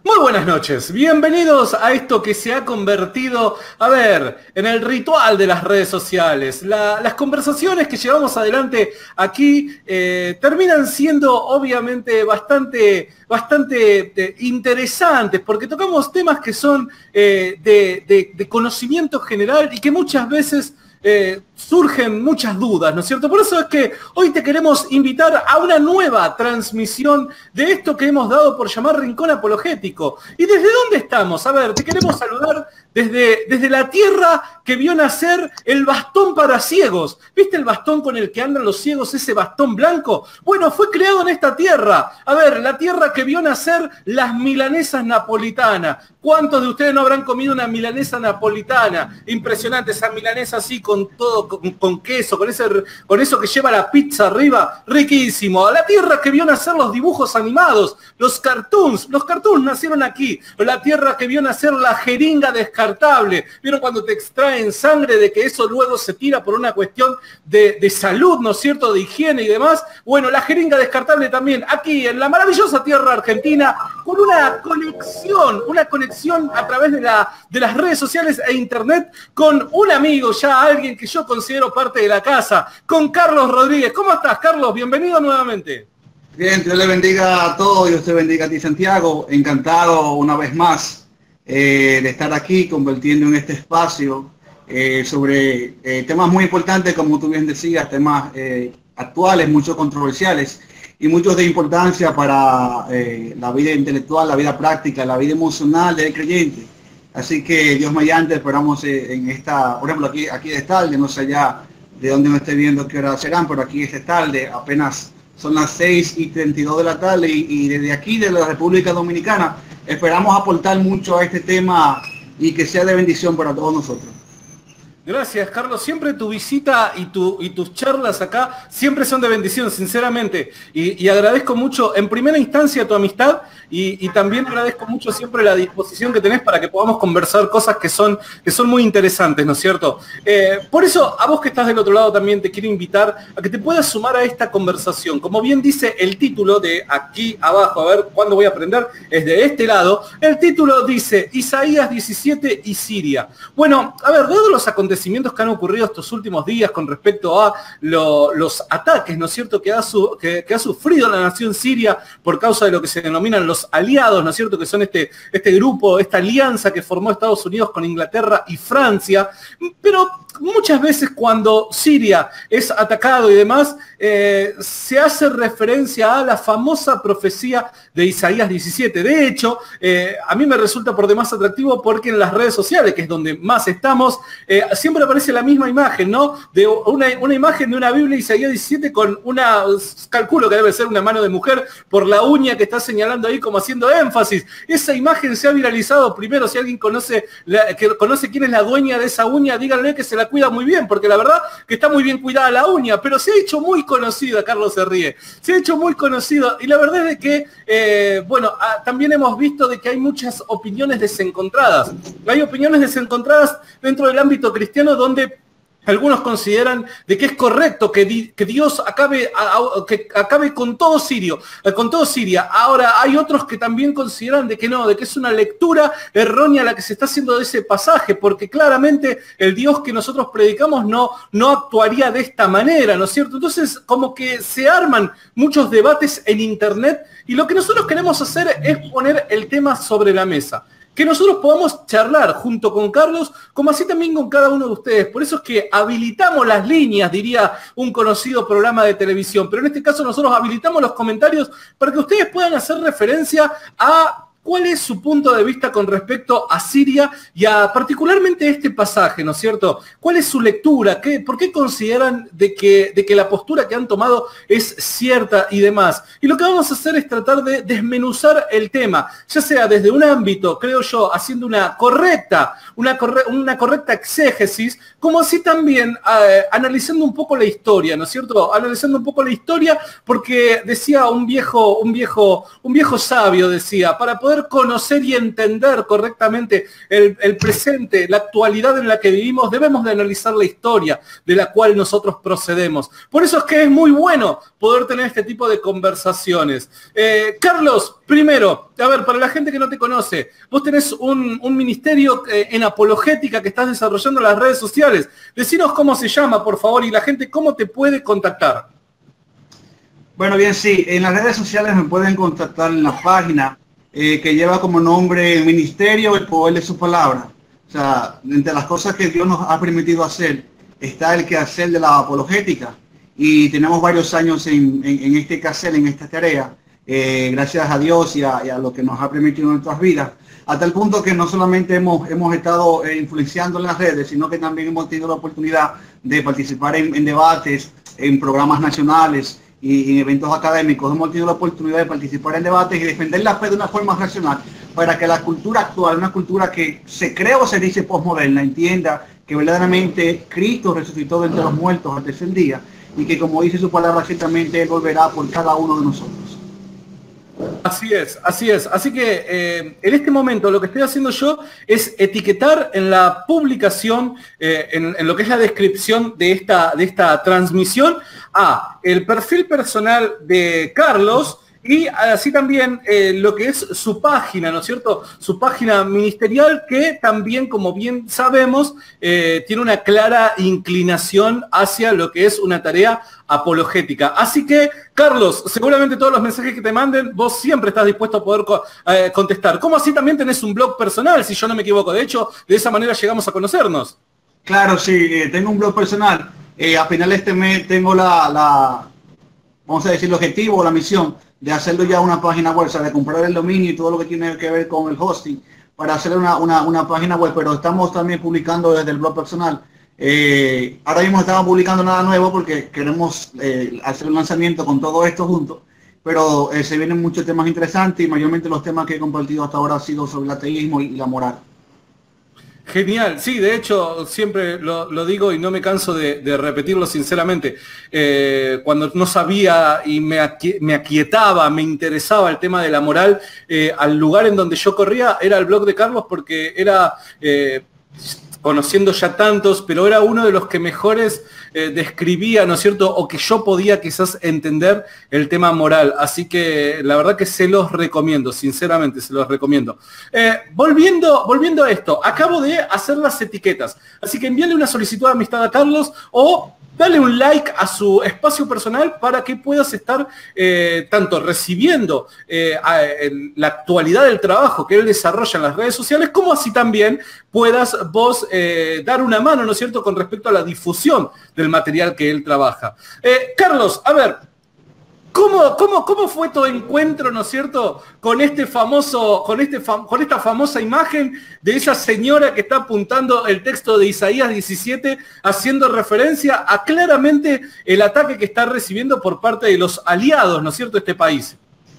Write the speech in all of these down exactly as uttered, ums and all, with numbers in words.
Muy buenas noches, bienvenidos a esto que se ha convertido, a ver, en el ritual de las redes sociales. La, las conversaciones que llevamos adelante aquí eh, terminan siendo obviamente bastante, bastante eh, interesantes, porque tocamos temas que son eh, de, de, de conocimiento general y que muchas veces Eh, surgen muchas dudas, ¿no es cierto? Por eso es que hoy te queremos invitar a una nueva transmisión de esto que hemos dado por llamar Rincón Apologético. ¿Y desde dónde estamos? A ver, te queremos saludar desde, desde la tierra que vio nacer el bastón para ciegos. ¿Viste el bastón con el que andan los ciegos, ese bastón blanco? Bueno, fue creado en esta tierra. A ver, la tierra que vio nacer las milanesas napolitanas. ¿Cuántos de ustedes no habrán comido una milanesa napolitana? Impresionante, esa milanesa así con todo, con, con queso, con, ese, con eso que lleva la pizza arriba, riquísimo. La tierra que vio nacer los dibujos animados, los cartoons, los cartoons nacieron aquí. La tierra que vio nacer la jeringa descartable. ¿Vieron cuando te extraen sangre de que eso luego se tira por una cuestión de, de salud, ¿no es cierto?, de higiene y demás? Bueno, la jeringa descartable también, aquí en la maravillosa tierra argentina, con una conexión, una conexión a través de, la, de las redes sociales e internet con un amigo ya, alguien que yo considero parte de la casa, con Carlos Rodríguez. ¿Cómo estás, Carlos? Bienvenido nuevamente. Bien, Dios le bendiga a todos, Dios te bendiga a ti, Santiago. Encantado una vez más eh, de estar aquí, convirtiendo en este espacio eh, sobre eh, temas muy importantes, como tú bien decías, temas eh, actuales, muchos controversiales y muchos de importancia para eh, la vida intelectual, la vida práctica, la vida emocional del creyente. Así que Dios mediante esperamos eh, en esta, por ejemplo, aquí, aquí es tarde, no sé ya de dónde me esté viendo qué hora serán, pero aquí es tarde, apenas son las seis y treinta y dos de la tarde y, y desde aquí, de la República Dominicana, esperamos aportar mucho a este tema y que sea de bendición para todos nosotros. Gracias, Carlos. Siempre tu visita y, tu, y tus charlas acá siempre son de bendición, sinceramente. Y, y agradezco mucho, en primera instancia, tu amistad y, y también agradezco mucho siempre la disposición que tenés para que podamos conversar cosas que son, que son muy interesantes, ¿no es cierto? Eh, por eso, a vos que estás del otro lado también te quiero invitar a que te puedas sumar a esta conversación. Como bien dice el título de aquí abajo, a ver cuándo voy a aprender, es de este lado. El título dice Isaías diecisiete y Siria. Bueno, a ver, dado los acontecimientos acontecimientos que han ocurrido estos últimos días con respecto a lo, los ataques, ¿no es cierto?, que ha, su, que, que ha sufrido la nación siria por causa de lo que se denominan los aliados, ¿no es cierto?, que son este, este grupo, esta alianza que formó Estados Unidos con Inglaterra y Francia. Pero muchas veces cuando Siria es atacado y demás, eh, se hace referencia a la famosa profecía de Isaías diecisiete. De hecho, eh, a mí me resulta por demás atractivo porque en las redes sociales, que es donde más estamos, eh, siempre aparece la misma imagen, ¿no? De una, una imagen de una Biblia Isaías diecisiete con una, calculo que debe ser una mano de mujer, por la uña que está señalando ahí como haciendo énfasis. Esa imagen se ha viralizado. Primero, si alguien conoce, la, que conoce quién es la dueña de esa uña, díganle que se la cuida muy bien, porque la verdad que está muy bien cuidada la uña, pero se ha hecho muy conocida, Carlos se ríe, se ha hecho muy conocido, y la verdad es que, eh, bueno, ah, también hemos visto de que hay muchas opiniones desencontradas. Hay opiniones desencontradas dentro del ámbito cristiano donde algunos consideran de que es correcto que, di, que Dios acabe, a, a, que acabe con todo Sirio, eh, con todo Siria. Ahora hay otros que también consideran de que no, de que es una lectura errónea la que se está haciendo de ese pasaje, porque claramente el Dios que nosotros predicamos no, no actuaría de esta manera, ¿no es cierto? Entonces, como que se arman muchos debates en internet y lo que nosotros queremos hacer es poner el tema sobre la mesa. Que nosotros podamos charlar junto con Carlos, como así también con cada uno de ustedes. Por eso es que habilitamos las líneas, diría un conocido programa de televisión. Pero en este caso nosotros habilitamos los comentarios para que ustedes puedan hacer referencia a cuál es su punto de vista con respecto a Siria y a particularmente este pasaje, ¿no es cierto? ¿Cuál es su lectura? ¿Qué, ¿Por qué consideran de que, de que la postura que han tomado es cierta y demás? Y lo que vamos a hacer es tratar de desmenuzar el tema, ya sea desde un ámbito, creo yo, haciendo una correcta, una, corre, una correcta exégesis, como así también eh, analizando un poco la historia, ¿no es cierto? Analizando un poco la historia, porque decía un viejo, un viejo, un viejo sabio, decía, para poder poder conocer y entender correctamente el, el presente, la actualidad en la que vivimos, debemos de analizar la historia de la cual nosotros procedemos. Por eso es que es muy bueno poder tener este tipo de conversaciones. Eh, Carlos, primero, a ver, para la gente que no te conoce, vos tenés un, un ministerio eh, en apologética que estás desarrollando en las redes sociales. Decinos cómo se llama, por favor, y la gente cómo te puede contactar. Bueno, bien, sí, en las redes sociales me pueden contactar en la página eh, que lleva como nombre Ministerio El Poder de su Palabra. O sea, entre las cosas que Dios nos ha permitido hacer está el quehacer de la apologética, y tenemos varios años en, en, en este quehacer, en esta tarea, eh, gracias a Dios y a, y a lo que nos ha permitido en nuestras vidas, a tal punto que no solamente hemos, hemos estado eh, influenciando en las redes, sino que también hemos tenido la oportunidad de participar en, en debates, en programas nacionales y en eventos académicos. Hemos tenido la oportunidad de participar en debates y defender la fe de una forma racional, para que la cultura actual, una cultura que se cree o se dice posmoderna, entienda que verdaderamente Cristo resucitó de entre los muertos al tercer día, y que, como dice su palabra, ciertamente Él volverá por cada uno de nosotros. Así es, así es. Así que eh, en este momento lo que estoy haciendo yo es etiquetar en la publicación, eh, en, en lo que es la descripción de esta, de esta transmisión, a el perfil personal de Carlos, y así también eh, lo que es su página, ¿no es cierto? Su página ministerial, que también, como bien sabemos, eh, tiene una clara inclinación hacia lo que es una tarea apologética. Así que, Carlos, seguramente todos los mensajes que te manden, vos siempre estás dispuesto a poder co eh, contestar. ¿Cómo así también tenés un blog personal, si yo no me equivoco? De hecho, de esa manera llegamos a conocernos. Claro, sí, eh, tengo un blog personal. Eh, a final de este mes tengo la, la, vamos a decir, el objetivo o la misión de hacerlo ya una página web, o sea, de comprar el dominio y todo lo que tiene que ver con el hosting, para hacer una, una, una página web, pero estamos también publicando desde el blog personal. Eh, ahora mismo estamos publicando nada nuevo porque queremos eh, hacer un lanzamiento con todo esto junto, pero eh, se vienen muchos temas interesantes, y mayormente los temas que he compartido hasta ahora han sido sobre el ateísmo y la moral. Genial, sí, de hecho siempre lo, lo digo y no me canso de, de repetirlo sinceramente. Eh, cuando no sabía y me, aqui me aquietaba, me interesaba el tema de la moral, eh, al lugar en donde yo corría era el blog de Carlos, porque era... Eh, conociendo ya tantos, pero era uno de los que mejores eh, describía, ¿no es cierto?, o que yo podía quizás entender el tema moral. Así que la verdad que se los recomiendo, sinceramente se los recomiendo. Eh, volviendo, volviendo a esto, acabo de hacer las etiquetas, así que envíale una solicitud de amistad a Carlos, o dale un like a su espacio personal para que puedas estar eh, tanto recibiendo eh, a, en la actualidad del trabajo que él desarrolla en las redes sociales, como así también puedas vos eh, dar una mano, ¿no es cierto?, con respecto a la difusión del material que él trabaja. Eh, Carlos, a ver, ¿Cómo, cómo, ¿Cómo fue tu encuentro, ¿no es cierto?, con este famoso, con este fam, con esta famosa imagen de esa señora que está apuntando el texto de Isaías diecisiete, haciendo referencia a claramente el ataque que está recibiendo por parte de los aliados, ¿no es cierto?, de este país?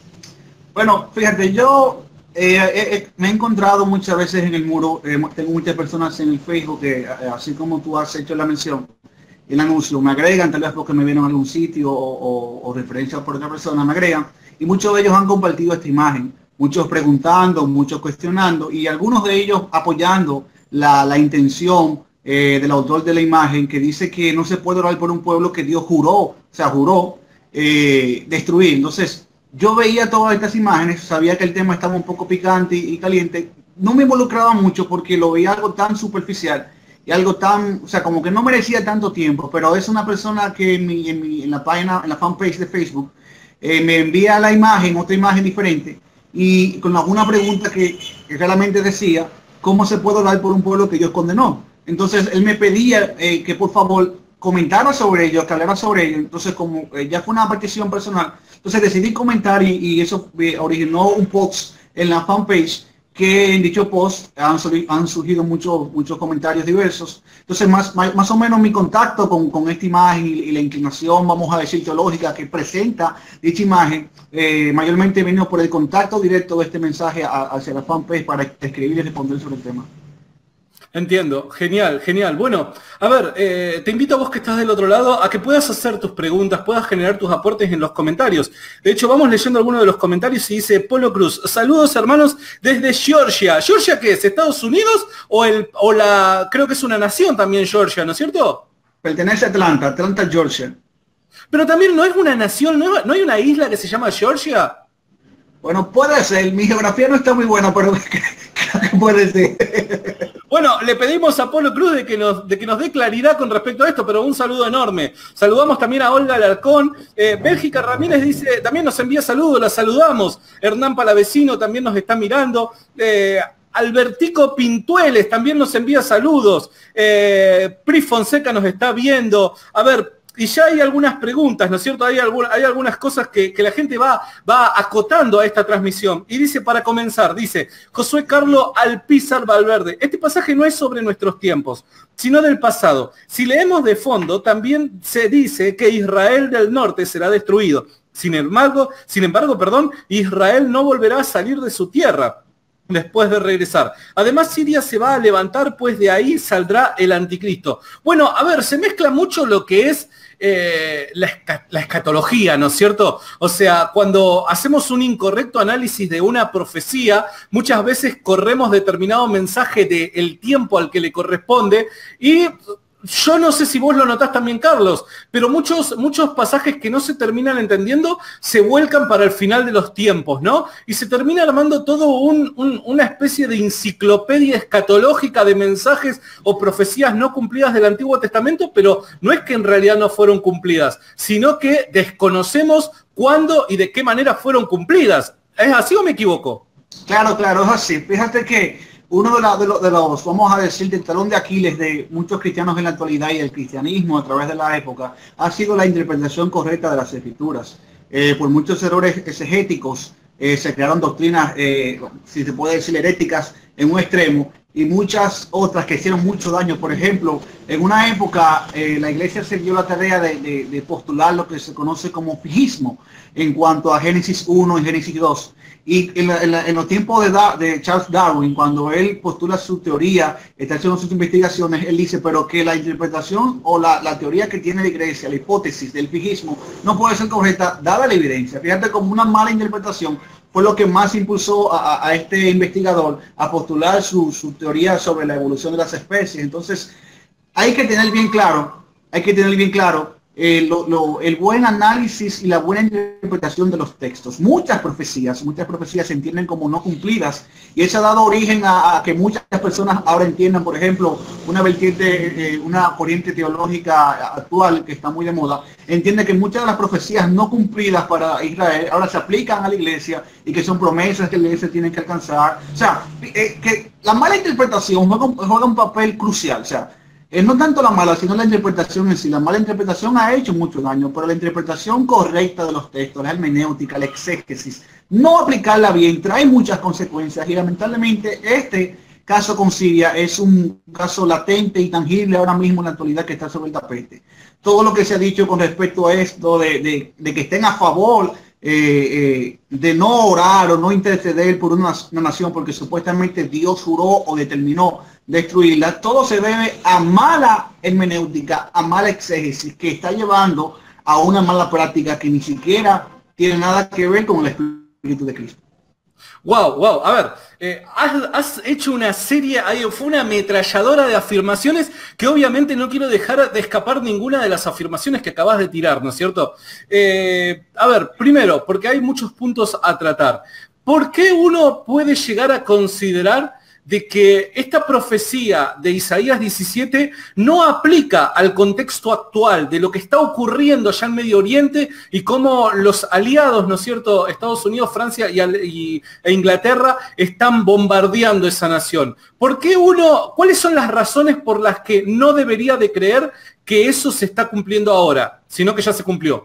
Bueno, fíjate, yo eh, eh, me he encontrado muchas veces en el muro, eh, tengo muchas personas en el Facebook que, eh, así como tú has hecho la mención, el anuncio, me agregan, tal vez porque me vieron a algún sitio o, o, o referencias por otra persona, me agregan, y muchos de ellos han compartido esta imagen, muchos preguntando, muchos cuestionando, y algunos de ellos apoyando la, la intención eh, del autor de la imagen, que dice que no se puede orar por un pueblo que Dios juró, o sea, juró eh, destruir. Entonces, yo veía todas estas imágenes, sabía que el tema estaba un poco picante y, y caliente, no me involucraba mucho porque lo veía algo tan superficial, y algo tan, o sea, como que no merecía tanto tiempo, pero es una persona que en, mi, en, mi, en la página, en la fanpage de Facebook, eh, me envía la imagen, otra imagen diferente, y con alguna pregunta que, que realmente decía, ¿cómo se puede orar por un pueblo que Dios condenó? Entonces, él me pedía eh, que por favor comentara sobre ello, que hablara sobre ello. Entonces, como eh, ya fue una petición personal, entonces decidí comentar, y, y eso eh, originó un post en la fanpage, que en dicho post han, han surgido muchos muchos comentarios diversos. Entonces, más, más, más o menos mi contacto con, con esta imagen y, y la inclinación, vamos a decir, teológica que presenta dicha imagen, eh, mayormente vino por el contacto directo de este mensaje a, hacia la fanpage para escribir y responder sobre el tema. Entiendo, genial, genial. Bueno, a ver, eh, te invito a vos que estás del otro lado a que puedas hacer tus preguntas, puedas generar tus aportes en los comentarios. De hecho, vamos leyendo algunos de los comentarios y dice Polo Cruz, saludos hermanos desde Georgia. ¿Georgia qué es? ¿Estados Unidos o, el, o la, creo que es una nación también Georgia, ¿no es cierto? Pertenece a Atlanta, Atlanta, Georgia. Pero también no es una nación, no, no hay una isla que se llama Georgia. Bueno, puede ser, mi geografía no está muy buena, pero creo que puede ser. Bueno, le pedimos a Polo Cruz de que, nos, de que nos dé claridad con respecto a esto, pero un saludo enorme. Saludamos también a Olga Alarcón. Eh, Bélgica Ramírez dice, también nos envía saludos, la saludamos. Hernán Palavecino también nos está mirando. Eh, Albertico Pintueles también nos envía saludos. Eh, Pri Fonseca nos está viendo. A ver, y ya hay algunas preguntas, ¿no es cierto? Hay, algún, hay algunas cosas que, que la gente va, va acotando a esta transmisión. Y dice, para comenzar, dice, Josué Carlos Alpizar Valverde, este pasaje no es sobre nuestros tiempos, sino del pasado. Si leemos de fondo, también se dice que Israel del norte será destruido. Sin embargo, sin embargo, perdón, Israel no volverá a salir de su tierra después de regresar. Además, Siria se va a levantar, pues de ahí saldrá el anticristo. Bueno, a ver, se mezcla mucho lo que es eh, la, esca la escatología, ¿no es cierto? O sea, cuando hacemos un incorrecto análisis de una profecía, muchas veces corremos determinado mensaje del tiempo al que le corresponde y... Yo no sé si vos lo notás también, Carlos, pero muchos, muchos pasajes que no se terminan entendiendo se vuelcan para el final de los tiempos, ¿no? Y se termina armando todo un, un, una especie de enciclopedia escatológica de mensajes o profecías no cumplidas del Antiguo Testamento, pero no es que en realidad no fueron cumplidas, sino que desconocemos cuándo y de qué manera fueron cumplidas. ¿Es así o me equivoco? Claro, claro, es así. Fíjate que uno de, la, de, los, de los, vamos a decir, del talón de Aquiles de muchos cristianos en la actualidad y del cristianismo a través de la época, ha sido la interpretación correcta de las Escrituras. Eh, por muchos errores exegéticos eh, se crearon doctrinas, eh, si se puede decir, heréticas en un extremo, y muchas otras que hicieron mucho daño. Por ejemplo, en una época eh, la iglesia se dio la tarea de, de, de postular lo que se conoce como fijismo en cuanto a Génesis uno y Génesis dos. Y en, la, en, la, en los tiempos de, da, de Charles Darwin, cuando él postula su teoría, está haciendo sus investigaciones, él dice, pero que la interpretación o la, la teoría que tiene la iglesia, la hipótesis del fijismo, no puede ser correcta dada la evidencia. Fíjate, como una mala interpretación fue lo que más impulsó a, a este investigador a postular su, su teoría sobre la evolución de las especies. Entonces, hay que tener bien claro, hay que tener bien claro Eh, lo, lo, el buen análisis y la buena interpretación de los textos. Muchas profecías, muchas profecías se entienden como no cumplidas, y eso ha dado origen a, a que muchas personas ahora entiendan, por ejemplo, una vertiente, eh, una corriente teológica actual que está muy de moda, entiende que muchas de las profecías no cumplidas para Israel ahora se aplican a la iglesia y que son promesas que la iglesia tiene que alcanzar. O sea, eh, que la mala interpretación juega un, juega un papel crucial. O sea, Eh, no tanto la mala, sino la interpretación en sí. La mala interpretación ha hecho mucho daño, pero la interpretación correcta de los textos, la hermenéutica, la exégesis, no aplicarla bien, trae muchas consecuencias, y lamentablemente este caso con Siria es un caso latente y tangible ahora mismo en la actualidad que está sobre el tapete. Todo lo que se ha dicho con respecto a esto, de, de, de que estén a favor eh, eh, de no orar o no interceder por una, una nación porque supuestamente Dios juró o determinó destruirla, todo se debe a mala hermenéutica, a mala exégesis que está llevando a una mala práctica que ni siquiera tiene nada que ver con el Espíritu de Cristo. Wow, wow, a ver, eh, has, has hecho una serie, fue una ametralladora de afirmaciones que obviamente no quiero dejar de escapar ninguna de las afirmaciones que acabas de tirar, ¿no es cierto? Eh, a ver, primero, porque hay muchos puntos a tratar. ¿Por qué uno puede llegar a considerar de que esta profecía de Isaías diecisiete no aplica al contexto actual de lo que está ocurriendo allá en Medio Oriente y cómo los aliados, ¿no es cierto?, Estados Unidos, Francia y, y, e Inglaterra están bombardeando esa nación? ¿Por qué uno, cuáles son las razones por las que no debería de creer que eso se está cumpliendo ahora, sino que ya se cumplió?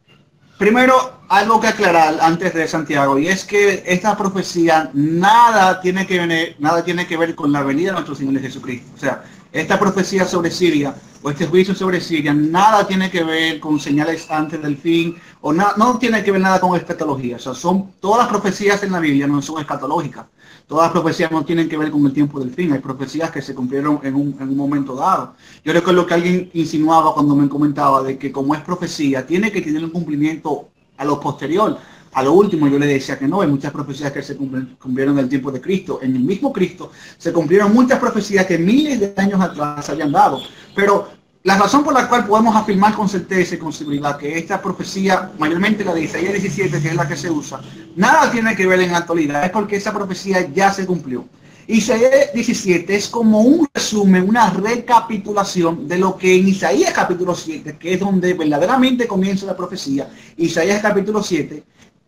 Primero, algo que aclarar antes de Santiago, y es que esta profecía nada tiene que ver, nada tiene que ver con la venida de nuestro Señor Jesucristo. O sea, esta profecía sobre Siria o este juicio sobre Siria nada tiene que ver con señales antes del fin o na, no tiene que ver nada con escatología. O sea, son todas las profecías en la Biblia no son escatológicas. Todas las profecías no tienen que ver con el tiempo del fin. Hay profecías que se cumplieron en un, en un momento dado. Yo recuerdo que alguien insinuaba cuando me comentaba de que como es profecía, tiene que tener un cumplimiento a lo posterior. A lo último yo le decía que no, hay muchas profecías que se cumplieron en el tiempo de Cristo. En el mismo Cristo se cumplieron muchas profecías que miles de años atrás habían dado. Pero la razón por la cual podemos afirmar con certeza y con seguridad que esta profecía, mayormente la de Isaías diecisiete, que es la que se usa, nada tiene que ver en la actualidad, es porque esa profecía ya se cumplió. Isaías diecisiete es como un resumen, una recapitulación de lo que en Isaías capítulo siete, que es donde verdaderamente comienza la profecía, Isaías capítulo siete,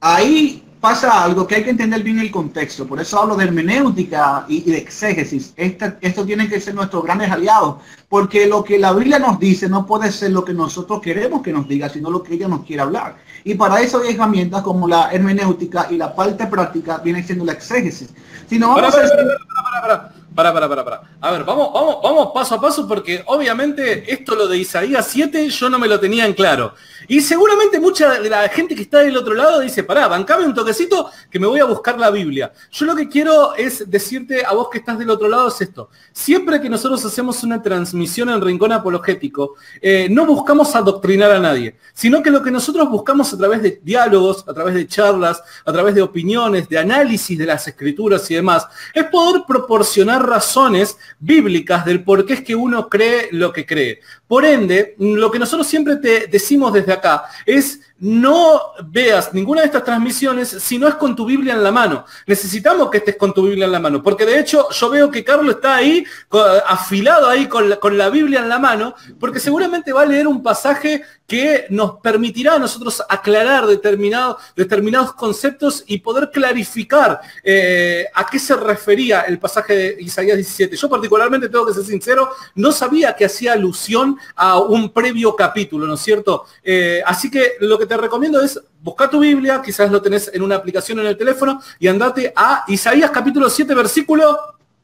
ahí pasa algo que hay que entender bien el contexto. Por eso hablo de hermenéutica y, y de exégesis. Esta, esto tiene que ser nuestros grandes aliados, porque lo que la Biblia nos dice no puede ser lo que nosotros queremos que nos diga, sino lo que ella nos quiere hablar. Y para eso hay herramientas como la hermenéutica y la parte práctica viene siendo la exégesis. Si no vamos para, a... para, para, para, para, para, para, para. A ver, vamos, vamos, vamos paso a paso, porque obviamente esto lo de Isaías siete yo no me lo tenía en claro. Y seguramente mucha de la gente que está del otro lado dice, pará, bancame un toquecito que me voy a buscar la Biblia. Yo lo que quiero es decirte a vos que estás del otro lado es esto. Siempre que nosotros hacemos una transmisión en Rincón Apologético, eh, no buscamos adoctrinar a nadie, sino que lo que nosotros buscamos a través de diálogos, a través de charlas, a través de opiniones, de análisis de las escrituras y demás, es poder proporcionar razones bíblicas del por qué es que uno cree lo que cree. Por ende, lo que nosotros siempre te decimos desde acá es no veas ninguna de estas transmisiones si no es con tu Biblia en la mano. Necesitamos que estés con tu Biblia en la mano, porque de hecho yo veo que Carlos está ahí, afilado ahí con la, con la Biblia en la mano, porque seguramente va a leer un pasaje que nos permitirá a nosotros aclarar determinados, determinados conceptos y poder clarificar eh, a qué se refería el pasaje de Isaías diecisiete. Yo particularmente, tengo que ser sincero, no sabía que hacía alusión a un previo capítulo, ¿no es cierto? Eh, así que lo que te recomiendo es buscar tu Biblia, quizás lo tenés en una aplicación en el teléfono, y andate a Isaías capítulo siete, versículo...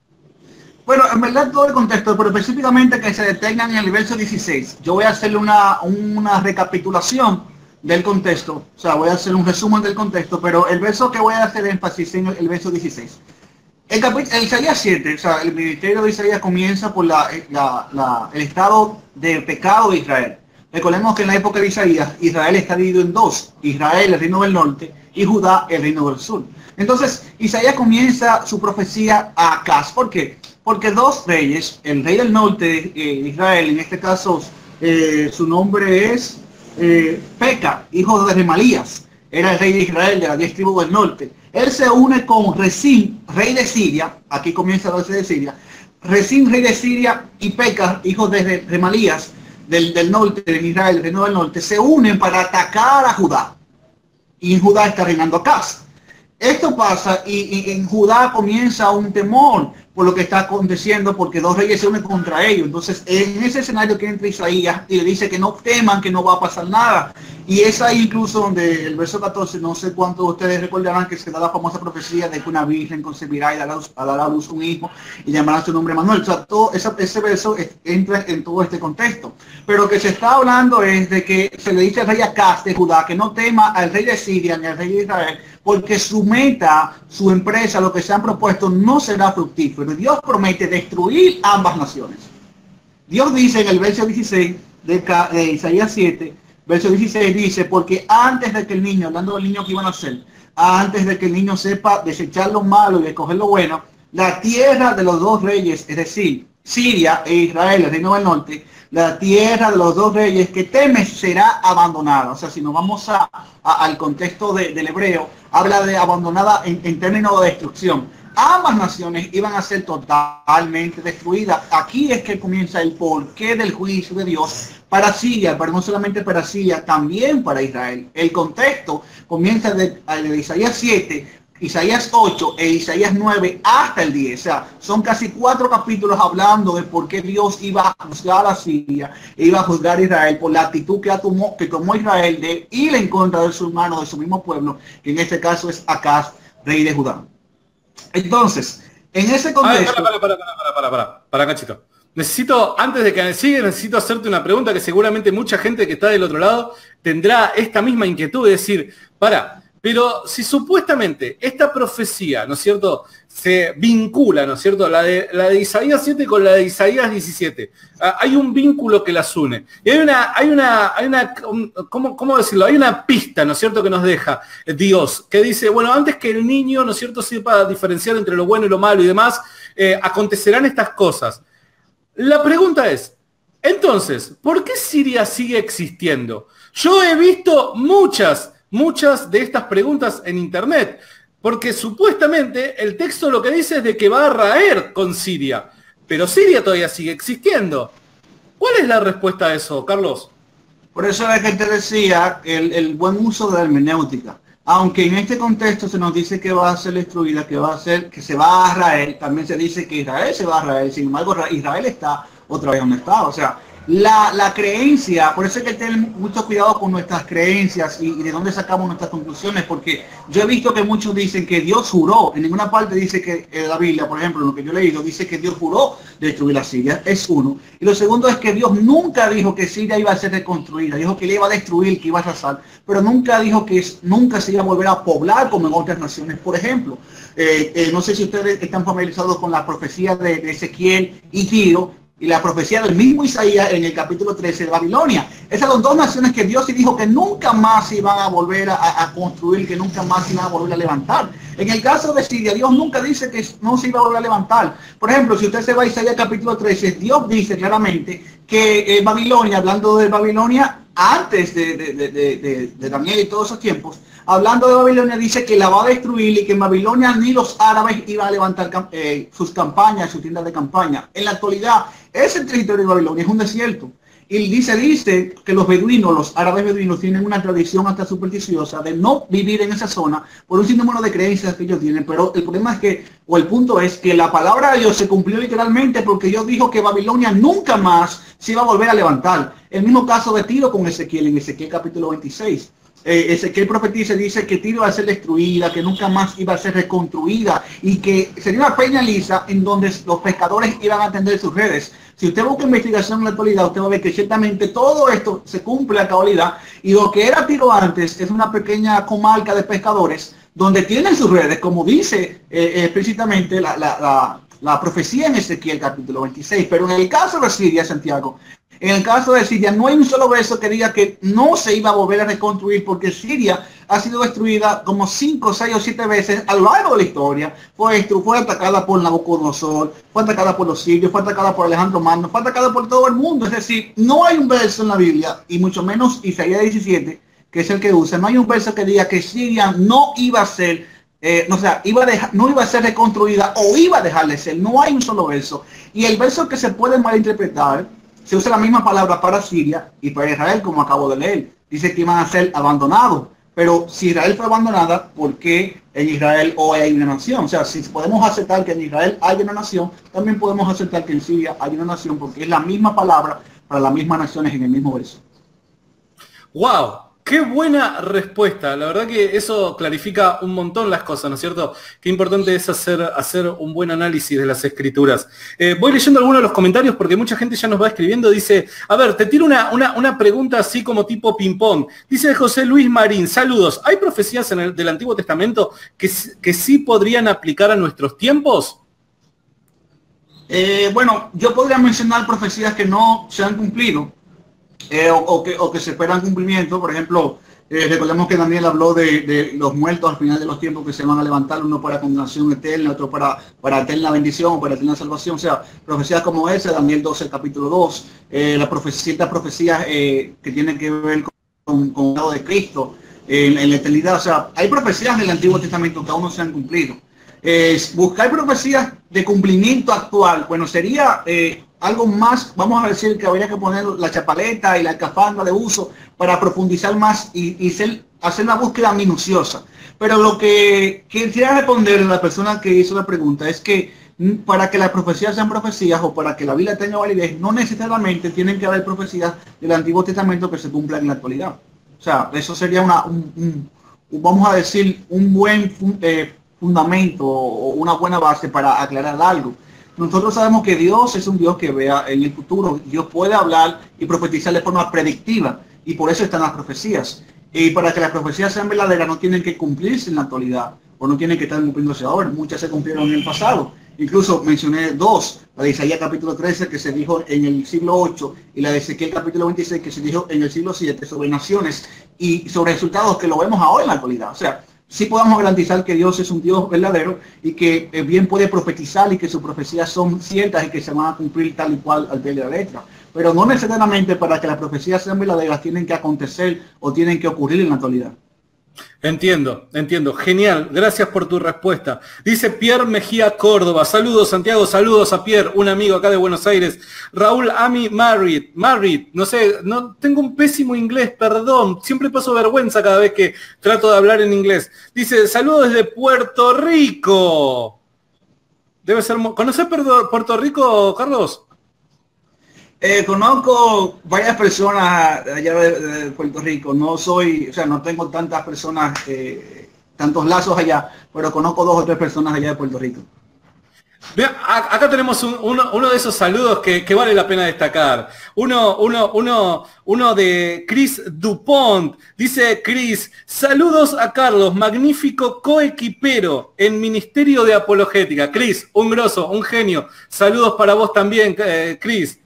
Bueno, en verdad todo el contexto, pero específicamente que se detengan en el verso dieciséis. Yo voy a hacerle una, una recapitulación del contexto, o sea, voy a hacer un resumen del contexto, pero el verso que voy a hacer énfasis en el, el verso dieciséis. El, el Isaías siete, o sea, el ministerio de Isaías comienza por la, la, la, el estado de pecado de Israel. Recordemos que en la época de Isaías, Israel está dividido en dos. Israel, el reino del norte, y Judá, el reino del sur. Entonces, Isaías comienza su profecía a Acaz. ¿Por qué? Porque dos reyes, el rey del norte de eh, Israel, en este caso eh, su nombre es eh, Peca, hijo de Remalías. Era el rey de Israel, de las diez tribus del norte. Él se une con Resín, rey de Siria. Aquí comienza el rey de Siria. Resín, rey de Siria, y Peca, hijo de Remalías, Del, del norte, de Israel, el reino del norte, se unen para atacar a Judá. Y en Judá está reinando Acaz. Esto pasa y, y en Judá comienza un temor por lo que está aconteciendo, porque dos reyes se unen contra ellos. Entonces, en ese escenario que entra Isaías y le dice que no teman, que no va a pasar nada. Y es ahí incluso donde el verso catorce, no sé cuántos de ustedes recordarán que se da la famosa profecía de que una virgen concebirá y dará a dar a luz un hijo y llamará su nombre Manuel. O sea, todo ese, ese verso es, entra en todo este contexto. Pero lo que se está hablando es de que se le dice al rey Acaz de Judá que no tema al rey de Siria ni al rey de Israel, porque su meta, su empresa, lo que se han propuesto no será fructífero. Dios promete destruir ambas naciones. Dios dice en el verso dieciséis de, de Isaías siete, verso dieciséis dice, porque antes de que el niño, hablando del niño que iban a hacer, antes de que el niño sepa desechar lo malo y escoger lo bueno, la tierra de los dos reyes, es decir, Siria e Israel, el reino del norte, la tierra de los dos reyes que temes será abandonada. O sea, si nos vamos a, a, al contexto de, del hebreo, habla de abandonada en, en términos de destrucción. Ambas naciones iban a ser totalmente destruidas. Aquí es que comienza el porqué del juicio de Dios para Siria, pero no solamente para Siria, también para Israel. El contexto comienza de, de Isaías siete, Isaías ocho e Isaías nueve hasta el diez. O sea, son casi cuatro capítulos hablando de por qué Dios iba a juzgar a Siria e iba a juzgar a Israel por la actitud que tomó, que tomó Israel de ir en contra de su hermano, de su mismo pueblo, que en este caso es Acaz, rey de Judá. Entonces, en ese contexto... Para, para, para, para, para, para, para, para, cachito. Necesito, antes de que me siga, necesito hacerte una pregunta que seguramente mucha gente que está del otro lado tendrá esta misma inquietud de decir, para, pero si supuestamente esta profecía, ¿no es cierto?, se vincula, ¿no es cierto?, la de, la de Isaías siete con la de Isaías diecisiete. Ah, hay un vínculo que las une. Y hay una, hay una, hay una, ¿cómo, cómo decirlo? Hay una pista, ¿no es cierto?, que nos deja Dios, que dice, bueno, antes que el niño, ¿no es cierto?, sepa diferenciar entre lo bueno y lo malo y demás, eh, acontecerán estas cosas. La pregunta es, entonces, ¿por qué Siria sigue existiendo? Yo he visto muchas, muchas de estas preguntas en internet, porque supuestamente el texto lo que dice es de que va a raer con Siria, pero Siria todavía sigue existiendo. ¿Cuál es la respuesta a eso, Carlos? Por eso es que te decía el, el buen uso de la hermenéutica. Aunque en este contexto se nos dice que va a ser destruida, que va a ser, que se va a Israel, también se dice que Israel se va a Israel, sin embargo Israel está otra vez donde está. O sea, la, la creencia, por eso hay que tener mucho cuidado con nuestras creencias y, y de dónde sacamos nuestras conclusiones, porque yo he visto que muchos dicen que Dios juró, en ninguna parte dice que en la Biblia, por ejemplo, lo que yo he leído, dice que Dios juró destruir a Siria, es uno. Y lo segundo es que Dios nunca dijo que Siria iba a ser reconstruida, dijo que le iba a destruir, que iba a arrasar, pero nunca dijo que nunca se iba a volver a poblar como en otras naciones. Por ejemplo, eh, eh, no sé si ustedes están familiarizados con la profecía de, de Ezequiel y Tiro, y la profecía del mismo Isaías en el capítulo trece de Babilonia. Esas son dos naciones que Dios sí dijo que nunca más se iban a volver a, a construir, que nunca más se iban a volver a levantar. En el caso de Siria, Dios nunca dice que no se iba a volver a levantar. Por ejemplo, si usted se va a Isaías capítulo trece, Dios dice claramente que eh, Babilonia, hablando de Babilonia, antes de, de, de, de, de Daniel y todos esos tiempos, hablando de Babilonia, dice que la va a destruir y que en Babilonia ni los árabes iban a levantar eh, sus campañas, sus tiendas de campaña. En la actualidad, ese territorio de Babilonia es un desierto. Y dice, dice que los beduinos, los árabes beduinos, tienen una tradición hasta supersticiosa de no vivir en esa zona por un sinnúmero de creencias que ellos tienen. Pero el problema es que, o el punto es que la palabra de Dios se cumplió literalmente, porque Dios dijo que Babilonia nunca más se iba a volver a levantar. El mismo caso de Tiro con Ezequiel, en Ezequiel capítulo veintiséis. Eh, Ezequiel profetiza, dice que Tiro iba a ser destruida, que nunca más iba a ser reconstruida y que sería una peña lisa en donde los pescadores iban a tender sus redes. Si usted busca investigación en la actualidad, usted va a ver que ciertamente todo esto se cumple a cabalidad, y lo que era Tiro antes es una pequeña comarca de pescadores donde tienen sus redes, como dice eh, explícitamente la, la, la, la profecía en Ezequiel capítulo veintiséis. Pero en el caso de Siria, Santiago, en el caso de Siria no hay un solo verso que diga que no se iba a volver a reconstruir, porque Siria ha sido destruida como cinco, seis o siete veces a lo largo de la historia. Fue, fue atacada por Nabucodonosor, fue atacada por los sirios, fue atacada por Alejandro Magno, fue atacada por todo el mundo. Es decir, no hay un verso en la Biblia, y mucho menos Isaías diecisiete, que es el que usa, no hay un verso que diga que Siria no iba a ser, eh, no, o sea, iba a dejar, no iba a ser reconstruida o iba a dejar de ser. No hay un solo verso. Y el verso que se puede malinterpretar, se usa la misma palabra para Siria y para Israel, como acabo de leer. Dice que iban a ser abandonados. Pero si Israel fue abandonada, ¿por qué en Israel hoy hay una nación? O sea, si podemos aceptar que en Israel hay una nación, también podemos aceptar que en Siria hay una nación, porque es la misma palabra para las mismas naciones en el mismo verso. ¡Wow! ¡Qué buena respuesta! La verdad que eso clarifica un montón las cosas, ¿no es cierto? Qué importante es hacer, hacer un buen análisis de las escrituras. Eh, voy leyendo algunos de los comentarios porque mucha gente ya nos va escribiendo. Dice, a ver, te tiro una, una, una pregunta así como tipo ping-pong. Dice José Luis Marín, saludos. ¿Hay profecías en el, del Antiguo Testamento que, que sí podrían aplicar a nuestros tiempos? Eh, bueno, yo podría mencionar profecías que no se han cumplido. Eh, o, o, que, o que se esperan cumplimiento. Por ejemplo, eh, recordemos que Daniel habló de, de los muertos al final de los tiempos que se van a levantar, uno para condenación eterna, otro para, para eterna bendición o para eterna salvación. O sea, profecías como esa, Daniel doce, capítulo dos, eh, las profecías, profecías eh, que tienen que ver con, con el lado de Cristo eh, en, en la eternidad. O sea, hay profecías del Antiguo Testamento que aún no se han cumplido. Eh, buscar profecías de cumplimiento actual, bueno, sería... Eh, algo más, vamos a decir que habría que poner la chapaleta y la alcafanda de uso para profundizar más y, y ser, hacer una búsqueda minuciosa. Pero lo que quisiera responder a la persona que hizo la pregunta es que para que las profecías sean profecías o para que la Biblia tenga validez, no necesariamente tienen que haber profecías del Antiguo Testamento que se cumplan en la actualidad. O sea, eso sería una, un, un, un, vamos a decir, un buen eh, fundamento o una buena base para aclarar algo. Nosotros sabemos que Dios es un Dios que vea en el futuro. Dios puede hablar y profetizar de forma predictiva, y por eso están las profecías. Y para que las profecías sean verdaderas no tienen que cumplirse en la actualidad, o no tienen que estar cumpliéndose ahora. Muchas se cumplieron en el pasado. Incluso mencioné dos, la de Isaías capítulo trece que se dijo en el siglo ocho y la de Ezequiel capítulo veintiséis que se dijo en el siglo siete sobre naciones y sobre resultados que lo vemos ahora en la actualidad. O sea, sí podemos garantizar que Dios es un Dios verdadero y que eh, bien puede profetizar y que sus profecías son ciertas y que se van a cumplir tal y cual al pie de la letra. Pero no necesariamente para que las profecías sean verdaderas tienen que acontecer o tienen que ocurrir en la actualidad. Entiendo, entiendo. Genial. Gracias por tu respuesta. Dice Pierre Mejía Córdoba. Saludos, Santiago. Saludos a Pierre, un amigo acá de Buenos Aires. Raúl Ami Married. Married. No sé, no tengo un pésimo inglés, perdón. Siempre paso vergüenza cada vez que trato de hablar en inglés. Dice, saludos desde Puerto Rico. Debe ser... ¿Conoces Puerto Rico, Carlos? Eh, conozco varias personas allá de, de Puerto Rico. No soy, o sea, no tengo tantas personas, eh, tantos lazos allá, pero conozco dos o tres personas allá de Puerto Rico. Bien, acá tenemos un, uno, uno de esos saludos que, que vale la pena destacar. Uno, uno, uno, uno de Chris Dupont. Dice Chris, saludos a Carlos, magnífico coequipero en Ministerio de Apologética. Chris, un grosso, un genio. Saludos para vos también, eh, Chris.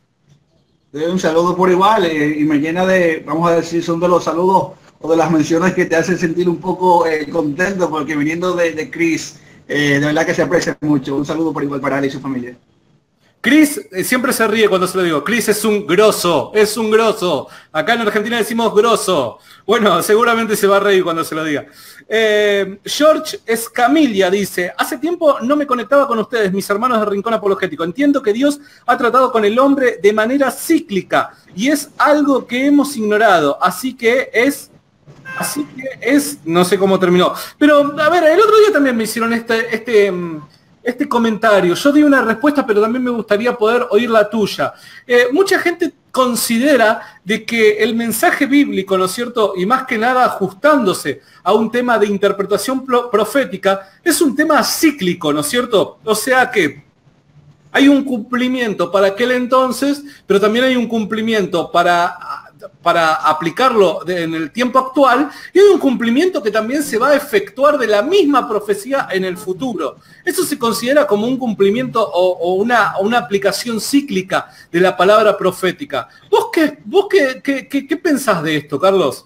Un saludo por igual eh, y me llena de, vamos a decir, son de los saludos o de las menciones que te hacen sentir un poco eh, contento, porque viniendo de, de Chris, eh, de verdad que se aprecia mucho. Un saludo por igual para él y su familia. Chris eh, siempre se ríe cuando se lo digo. Chris es un grosso, es un grosso. Acá en Argentina decimos grosso. Bueno, seguramente se va a reír cuando se lo diga. Eh, George Escamilla dice, hace tiempo no me conectaba con ustedes, mis hermanos de Rincón Apologético. Entiendo que Dios ha tratado con el hombre de manera cíclica y es algo que hemos ignorado. Así que es... Así que es... No sé cómo terminó. Pero, a ver, el otro día también me hicieron este... este Este comentario, yo di una respuesta, pero también me gustaría poder oír la tuya. Eh, mucha gente considera de que el mensaje bíblico, ¿no es cierto? Y más que nada ajustándose a un tema de interpretación profética, es un tema cíclico, ¿no es cierto? O sea que hay un cumplimiento para aquel entonces, pero también hay un cumplimiento para... para aplicarlo en el tiempo actual, y hay un cumplimiento que también se va a efectuar de la misma profecía en el futuro. Eso se considera como un cumplimiento o, o una, una aplicación cíclica de la palabra profética. ¿Vos qué, vos qué, qué, qué, qué pensás de esto, Carlos?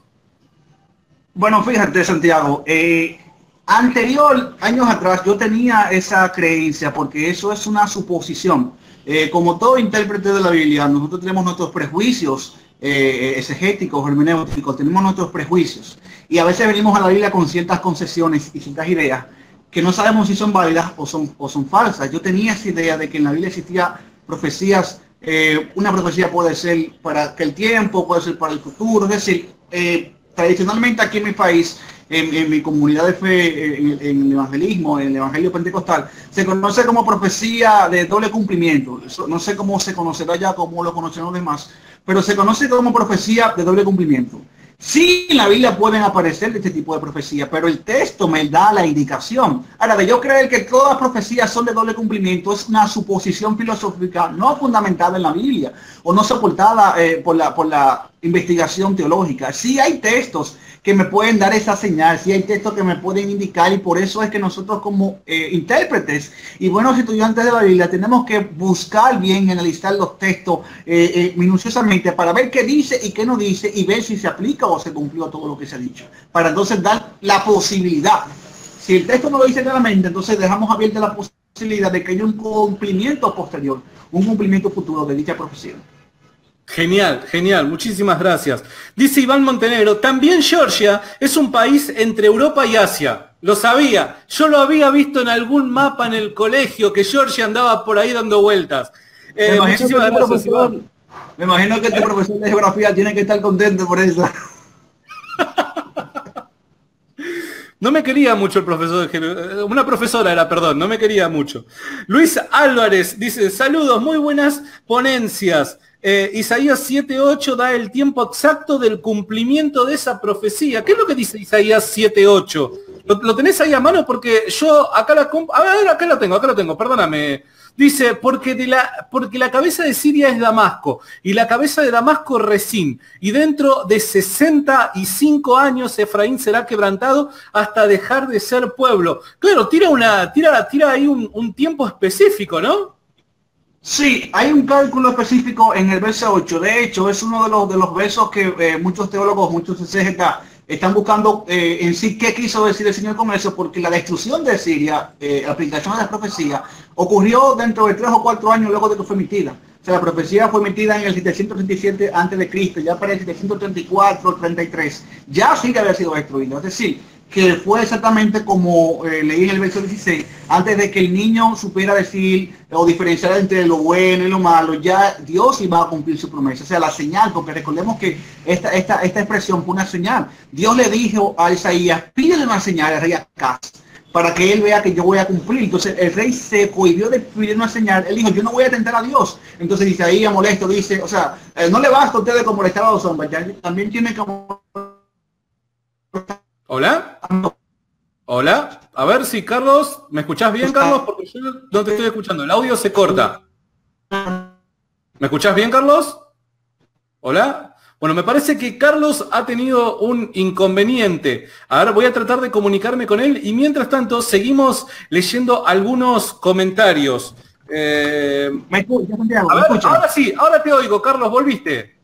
Bueno, fíjate, Santiago, eh, anterior, años atrás, yo tenía esa creencia, porque eso es una suposición. Eh, como todo intérprete de la Biblia, nosotros tenemos nuestros prejuicios Eh, exegéticos, hermenéuticos, tenemos nuestros prejuicios y a veces venimos a la Biblia con ciertas concesiones y ciertas ideas que no sabemos si son válidas o son, o son falsas. Yo tenía esa idea de que en la Biblia existía profecías, eh, una profecía puede ser para aquel tiempo, puede ser para el futuro, es decir, eh, tradicionalmente aquí en mi país, en, en mi comunidad de fe, en, en el evangelismo, en el evangelio pentecostal, se conoce como profecía de doble cumplimiento. Eso, no sé cómo se conocerá ya, cómo lo conocen los demás, pero se conoce como profecía de doble cumplimiento. Sí, en la Biblia pueden aparecer este tipo de profecía, pero el texto me da la indicación. Ahora, de yo creer que todas las profecías son de doble cumplimiento es una suposición filosófica no fundamentada en la Biblia o no soportada eh, por, la, por la investigación teológica. Sí hay textos que me pueden dar esa señal, sí hay textos que me pueden indicar, y por eso es que nosotros como eh, intérpretes y buenos estudiantes de la Biblia tenemos que buscar bien, analizar los textos eh, eh, minuciosamente para ver qué dice y qué no dice y ver si se aplica o se cumplió todo lo que se ha dicho, para entonces dar la posibilidad. Si el texto no lo dice claramente, entonces dejamos abierta la posibilidad de que haya un cumplimiento posterior, un cumplimiento futuro de dicha profecía. Genial, genial, muchísimas gracias. Dice Iván Montenegro, también Georgia es un país entre Europa y Asia. Lo sabía, yo lo había visto en algún mapa en el colegio, que Georgia andaba por ahí dando vueltas. Eh, me, muchísimas imagino gracias, Iván. me imagino que este ¿Eh? profesor de geografía tiene que estar contento por eso. No me quería mucho el profesor de geografía, una profesora era, perdón, no me quería mucho. Luis Álvarez dice, saludos, muy buenas ponencias. Eh, Isaías siete ocho da el tiempo exacto del cumplimiento de esa profecía. ¿Qué es lo que dice Isaías siete ocho? ¿Lo, lo tenés ahí a mano? Porque yo acá la... A ver, acá la tengo, acá la tengo, perdóname. Dice, porque, de la, porque la cabeza de Siria es Damasco, y la cabeza de Damasco Resín, y dentro de sesenta y cinco años Efraín será quebrantado hasta dejar de ser pueblo. Claro, tira, una, tira, tira ahí un, un tiempo específico, ¿no? Sí, hay un cálculo específico en el verso ocho. De hecho, es uno de los, de los versos que eh, muchos teólogos, muchos exégetas están buscando eh, en sí qué quiso decir el Señor con eso, porque la destrucción de Siria, eh, aplicación de la profecía, ocurrió dentro de tres o cuatro años luego de que fue emitida. O sea, la profecía fue emitida en el setecientos treinta y siete antes de Cristo, ya para el setecientos treinta y cuatro, treinta y tres, ya Siria había sido destruida. Es decir, que fue exactamente como eh, leí en el verso dieciséis, antes de que el niño supiera decir o diferenciar entre lo bueno y lo malo, ya Dios iba a cumplir su promesa. O sea, la señal, porque recordemos que esta, esta, esta expresión fue una señal. Dios le dijo a Isaías, pídele una señal al rey Acaz, para que él vea que yo voy a cumplir. Entonces el rey se cohibió de pedir una señal. Él dijo, yo no voy a tentar a Dios. Entonces Isaías molesto dice, o sea, eh, no le basta a ustedes como molestar a los hombres, ya también tiene que... ¿Hola? ¿Hola? A ver si Carlos, ¿me escuchás bien, Carlos? Porque yo no te estoy escuchando, el audio se corta. ¿Me escuchás bien, Carlos? ¿Hola? Bueno, me parece que Carlos ha tenido un inconveniente. A ver, voy a tratar de comunicarme con él y mientras tanto seguimos leyendo algunos comentarios. Eh, ¿Me escuchas, Santiago? A ¿Me ver, escuchas? ahora sí, ahora te oigo, Carlos, ¿volviste?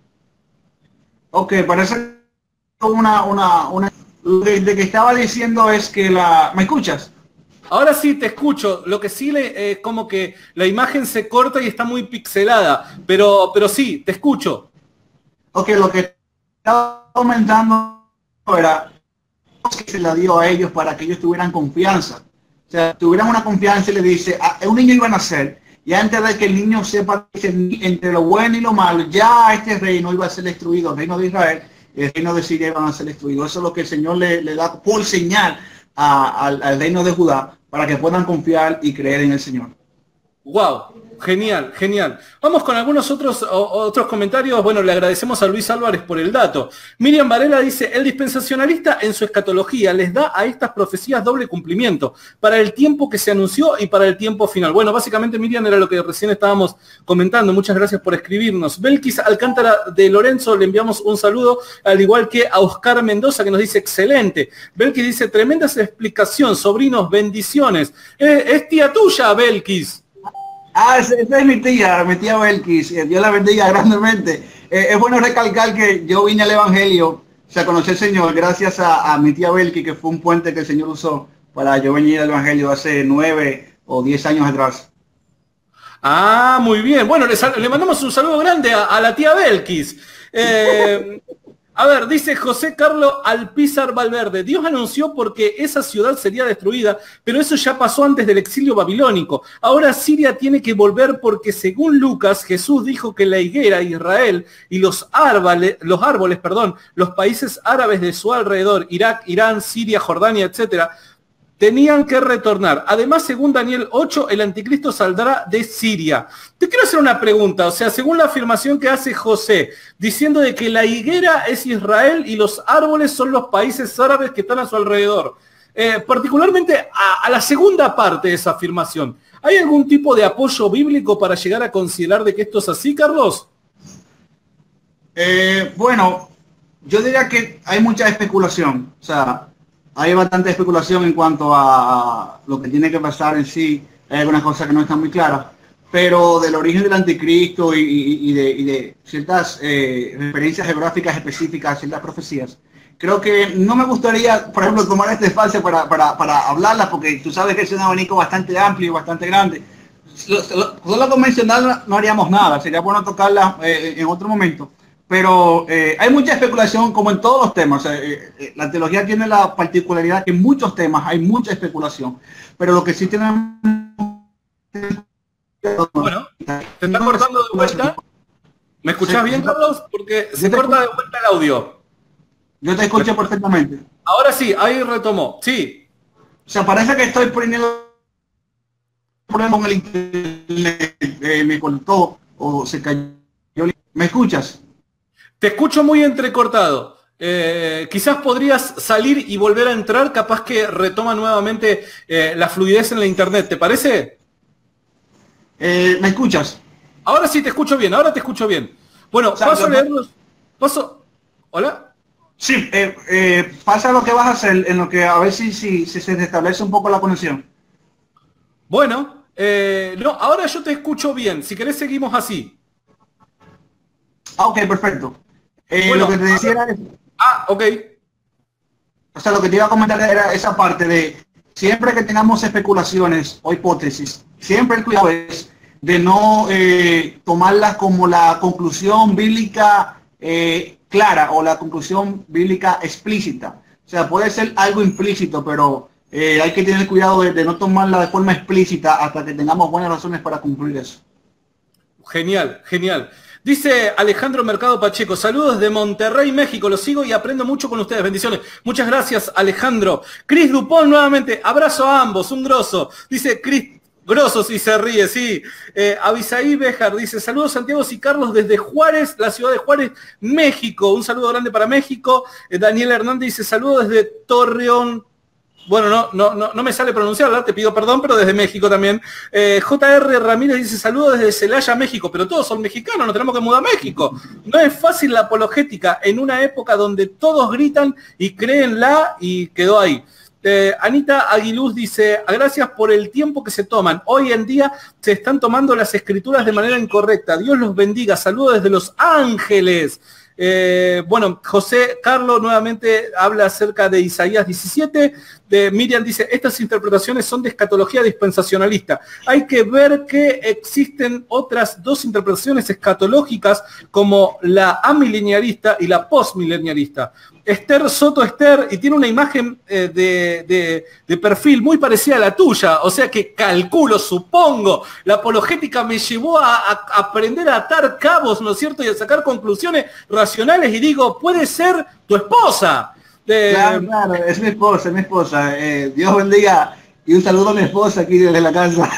Ok, parece una... una, una... Lo que, de que estaba diciendo es que la... ¿Me escuchas? Ahora sí te escucho, lo que sí le, eh, como que la imagen se corta y está muy pixelada, pero, pero sí, te escucho. Ok, lo que estaba comentando era que se la dio a ellos para que ellos tuvieran confianza. O sea, tuvieran una confianza y le dice, a, un niño iba a nacer, y antes de que el niño sepa entre lo bueno y lo malo, ya este reino iba a ser destruido, el reino de Israel, el reino de Siria iban a ser destruidos. Eso es lo que el Señor le, le da por señal a, al, al reino de Judá para que puedan confiar y creer en el Señor. Wow, genial, genial. Vamos con algunos otros, o, otros comentarios. Bueno, le agradecemos a Luis Álvarez por el dato. Miriam Varela dice, el dispensacionalista en su escatología les da a estas profecías doble cumplimiento para el tiempo que se anunció y para el tiempo final. Bueno, básicamente Miriam era lo que recién estábamos comentando. Muchas gracias por escribirnos. Belkis Alcántara de Lorenzo, le enviamos un saludo, al igual que a Oscar Mendoza, que nos dice, excelente. Belkis dice, tremenda explicación, sobrinos, bendiciones. Eh, es tía tuya, Belkis. Ah, esa es mi tía, mi tía Belkis, Dios la bendiga grandemente. Eh, es bueno recalcar que yo vine al Evangelio, o sea, conocí al Señor gracias a, a mi tía Belkis, que fue un puente que el Señor usó para yo venir al Evangelio hace nueve o diez años atrás. Ah, muy bien. Bueno, le, le mandamos un saludo grande a, a la tía Belkis. Eh, a ver, dice José Carlos Alpizar Valverde, Dios anunció porque esa ciudad sería destruida, pero eso ya pasó antes del exilio babilónico. Ahora Siria tiene que volver porque según Lucas, Jesús dijo que la higuera, Israel, y los árboles, los árboles, perdón, los países árabes de su alrededor, Irak, Irán, Siria, Jordania, etcétera, tenían que retornar. Además, según Daniel ocho, el anticristo saldrá de Siria. Te quiero hacer una pregunta, o sea, según la afirmación que hace José, diciendo de que la higuera es Israel y los árboles son los países árabes que están a su alrededor. Eh, particularmente a, a la segunda parte de esa afirmación, ¿hay algún tipo de apoyo bíblico para llegar a considerar de que esto es así, Carlos? Eh, bueno, yo diría que hay mucha especulación, o sea, hay bastante especulación en cuanto a lo que tiene que pasar en sí. Hay algunas cosas que no están muy claras, pero del origen del anticristo y, y, y, de, y de ciertas eh, referencias geográficas específicas, ciertas profecías, creo que no me gustaría, por ejemplo, tomar este espacio para, para, para hablarlas, porque tú sabes que es un abanico bastante amplio y bastante grande. Solo con mencionarla no haríamos nada, sería bueno tocarla eh, en otro momento. Pero eh, hay mucha especulación como en todos los temas. O sea, eh, eh, la teología tiene la particularidad que en muchos temas hay mucha especulación. Pero lo que sí tiene... Bueno, ¿te está cortando de vuelta? ¿Me escuchás bien, Carlos? Porque se corta de vuelta el audio. Yo te escucho perfectamente. Ahora sí, ahí retomó. Sí. O sea, parece que estoy poniendo problema con el internet. Eh, me cortó o se cayó. ¿Me escuchas? Te escucho muy entrecortado. Eh, quizás podrías salir y volver a entrar, capaz que retoma nuevamente eh, la fluidez en la internet. ¿Te parece? Eh, ¿Me escuchas? Ahora sí te escucho bien, ahora te escucho bien. Bueno, Sandro, paso a leerlos. Paso. ¿Hola? Sí, eh, eh, pasa lo que vas a hacer, en lo que a ver si, si, si se restablece un poco la conexión. Bueno, eh, no, ahora yo te escucho bien. Si querés seguimos así. Ah, ok, perfecto. Eh, Bueno, lo que te decía era, ah, ok. o sea, lo que te iba a comentar era esa parte de siempre que tengamos especulaciones o hipótesis, siempre el cuidado es de no eh, tomarlas como la conclusión bíblica eh, clara o la conclusión bíblica explícita. O sea, puede ser algo implícito, pero eh, hay que tener cuidado de, de no tomarla de forma explícita hasta que tengamos buenas razones para cumplir eso. Genial, genial. Dice Alejandro Mercado Pacheco, saludos de Monterrey, México, los sigo y aprendo mucho con ustedes, bendiciones. Muchas gracias, Alejandro. Cris Dupont nuevamente, abrazo a ambos, un grosso. Dice Cris, grosso si se ríe, sí. Eh, Abisaí Béjar dice, saludos Santiago y Carlos desde Juárez, la ciudad de Juárez, México. Un saludo grande para México. Eh, Daniel Hernández dice, saludos desde Torreón. Bueno, no, no, no, no me sale pronunciarla, te pido perdón, pero desde México también. Eh, J R Ramírez dice, saludos desde Celaya, México, pero todos son mexicanos, nos tenemos que mudar a México. No es fácil la apologética en una época donde todos gritan y créenla y quedó ahí. Eh, Anita Aguiluz dice, gracias por el tiempo que se toman. Hoy en día se están tomando las escrituras de manera incorrecta. Dios los bendiga. Saludos desde Los Ángeles. Eh, bueno, José Carlos nuevamente habla acerca de Isaías diecisiete. De Miriam dice, estas interpretaciones son de escatología dispensacionalista. Hay que ver que existen otras dos interpretaciones escatológicas como la amilenialista y la postmilenialista. Esther Soto Esther, y tiene una imagen eh, de, de, de perfil muy parecida a la tuya, o sea que calculo, supongo, la apologética me llevó a, a aprender a atar cabos, ¿no es cierto?, y a sacar conclusiones racionales, y digo, puede ser tu esposa. Eh, claro, claro, es mi esposa, es mi esposa. Eh, Dios bendiga y un saludo a mi esposa aquí desde la casa.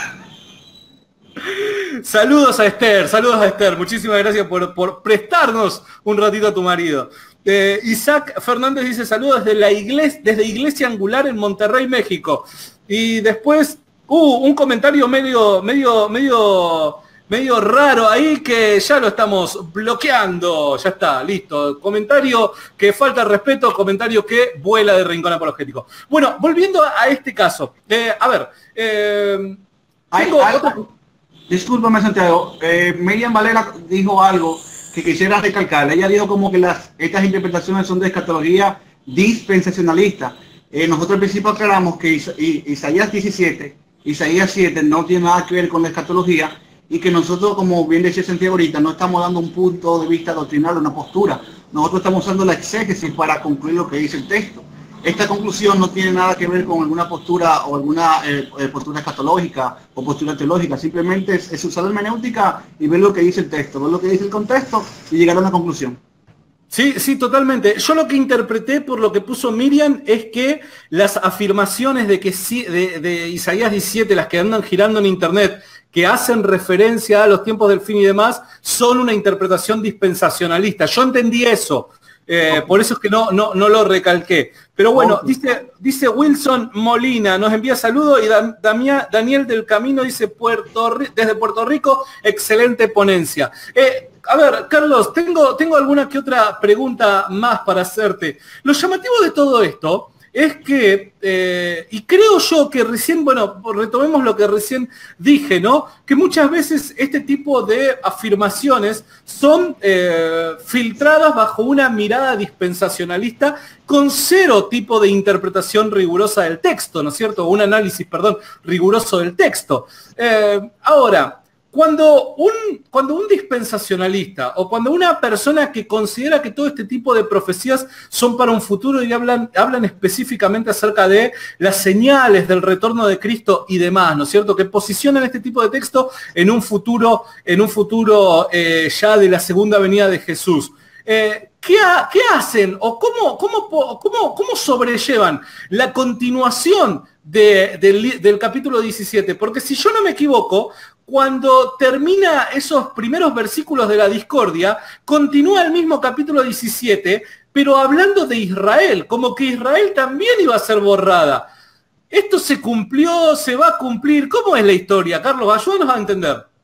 Saludos a Esther, saludos a Esther. Muchísimas gracias por, por prestarnos un ratito a tu marido. Eh, Isaac Fernández dice saludos desde la iglesia, desde Iglesia Angular en Monterrey, México. Y después, uh, un comentario medio, medio, medio, medio raro ahí que ya lo estamos bloqueando. Ya está, listo. Comentario que falta respeto, comentario que vuela de Rincón Apologético. Bueno, volviendo a, a este caso. Eh, a ver, eh, tengo Ay, otra... ay, discúlpame, Santiago. Eh, Miriam Valera dijo algo que quisiera recalcar. Ella dijo como que las, estas interpretaciones son de escatología dispensacionalista. Eh, nosotros al principio aclaramos que Isa, Isaías diecisiete, Isaías siete no tiene nada que ver con la escatología y que nosotros, como bien decía Santiago ahorita, no estamos dando un punto de vista doctrinal, una postura. Nosotros estamos usando la exégesis para concluir lo que dice el texto. Esta conclusión no tiene nada que ver con alguna postura o alguna eh, postura escatológica o postura teológica, simplemente es, es usar la hermenéutica y ver lo que dice el texto, ver lo que dice el contexto y llegar a una conclusión. Sí, sí, totalmente. Yo lo que interpreté por lo que puso Miriam es que las afirmaciones de que sí, de, de Isaías diecisiete, las que andan girando en internet, que hacen referencia a los tiempos del fin y demás, son una interpretación dispensacionalista. Yo entendí eso. Eh, okay. Por eso es que no, no, no lo recalqué. Pero bueno, okay. dice, dice Wilson Molina, nos envía saludos, y Damia, Daniel del Camino dice, Puerto, desde Puerto Rico, excelente ponencia. Eh, a ver, Carlos, tengo, tengo alguna que otra pregunta más para hacerte. Lo llamativo de todo esto es que, eh, y creo yo que recién, bueno, retomemos lo que recién dije, ¿no? Que muchas veces este tipo de afirmaciones son eh, filtradas bajo una mirada dispensacionalista con cero tipo de interpretación rigurosa del texto, ¿no es cierto? Un análisis, perdón, riguroso del texto. Eh, ahora, Cuando un, cuando un dispensacionalista o cuando una persona que considera que todo este tipo de profecías son para un futuro y hablan, hablan específicamente acerca de las señales del retorno de Cristo y demás, ¿no es cierto? Que posicionan este tipo de texto en un futuro, en un futuro eh, ya de la segunda venida de Jesús. Eh, ¿qué, ha, ¿Qué hacen o cómo, cómo, cómo, cómo sobrellevan la continuación de, del, del capítulo diecisiete? Porque si yo no me equivoco, cuando termina esos primeros versículos de la discordia, continúa el mismo capítulo diecisiete, pero hablando de Israel, como que Israel también iba a ser borrada. ¿Esto se cumplió? ¿Se va a cumplir? ¿Cómo es la historia, Carlos? Ayúdanos a entender.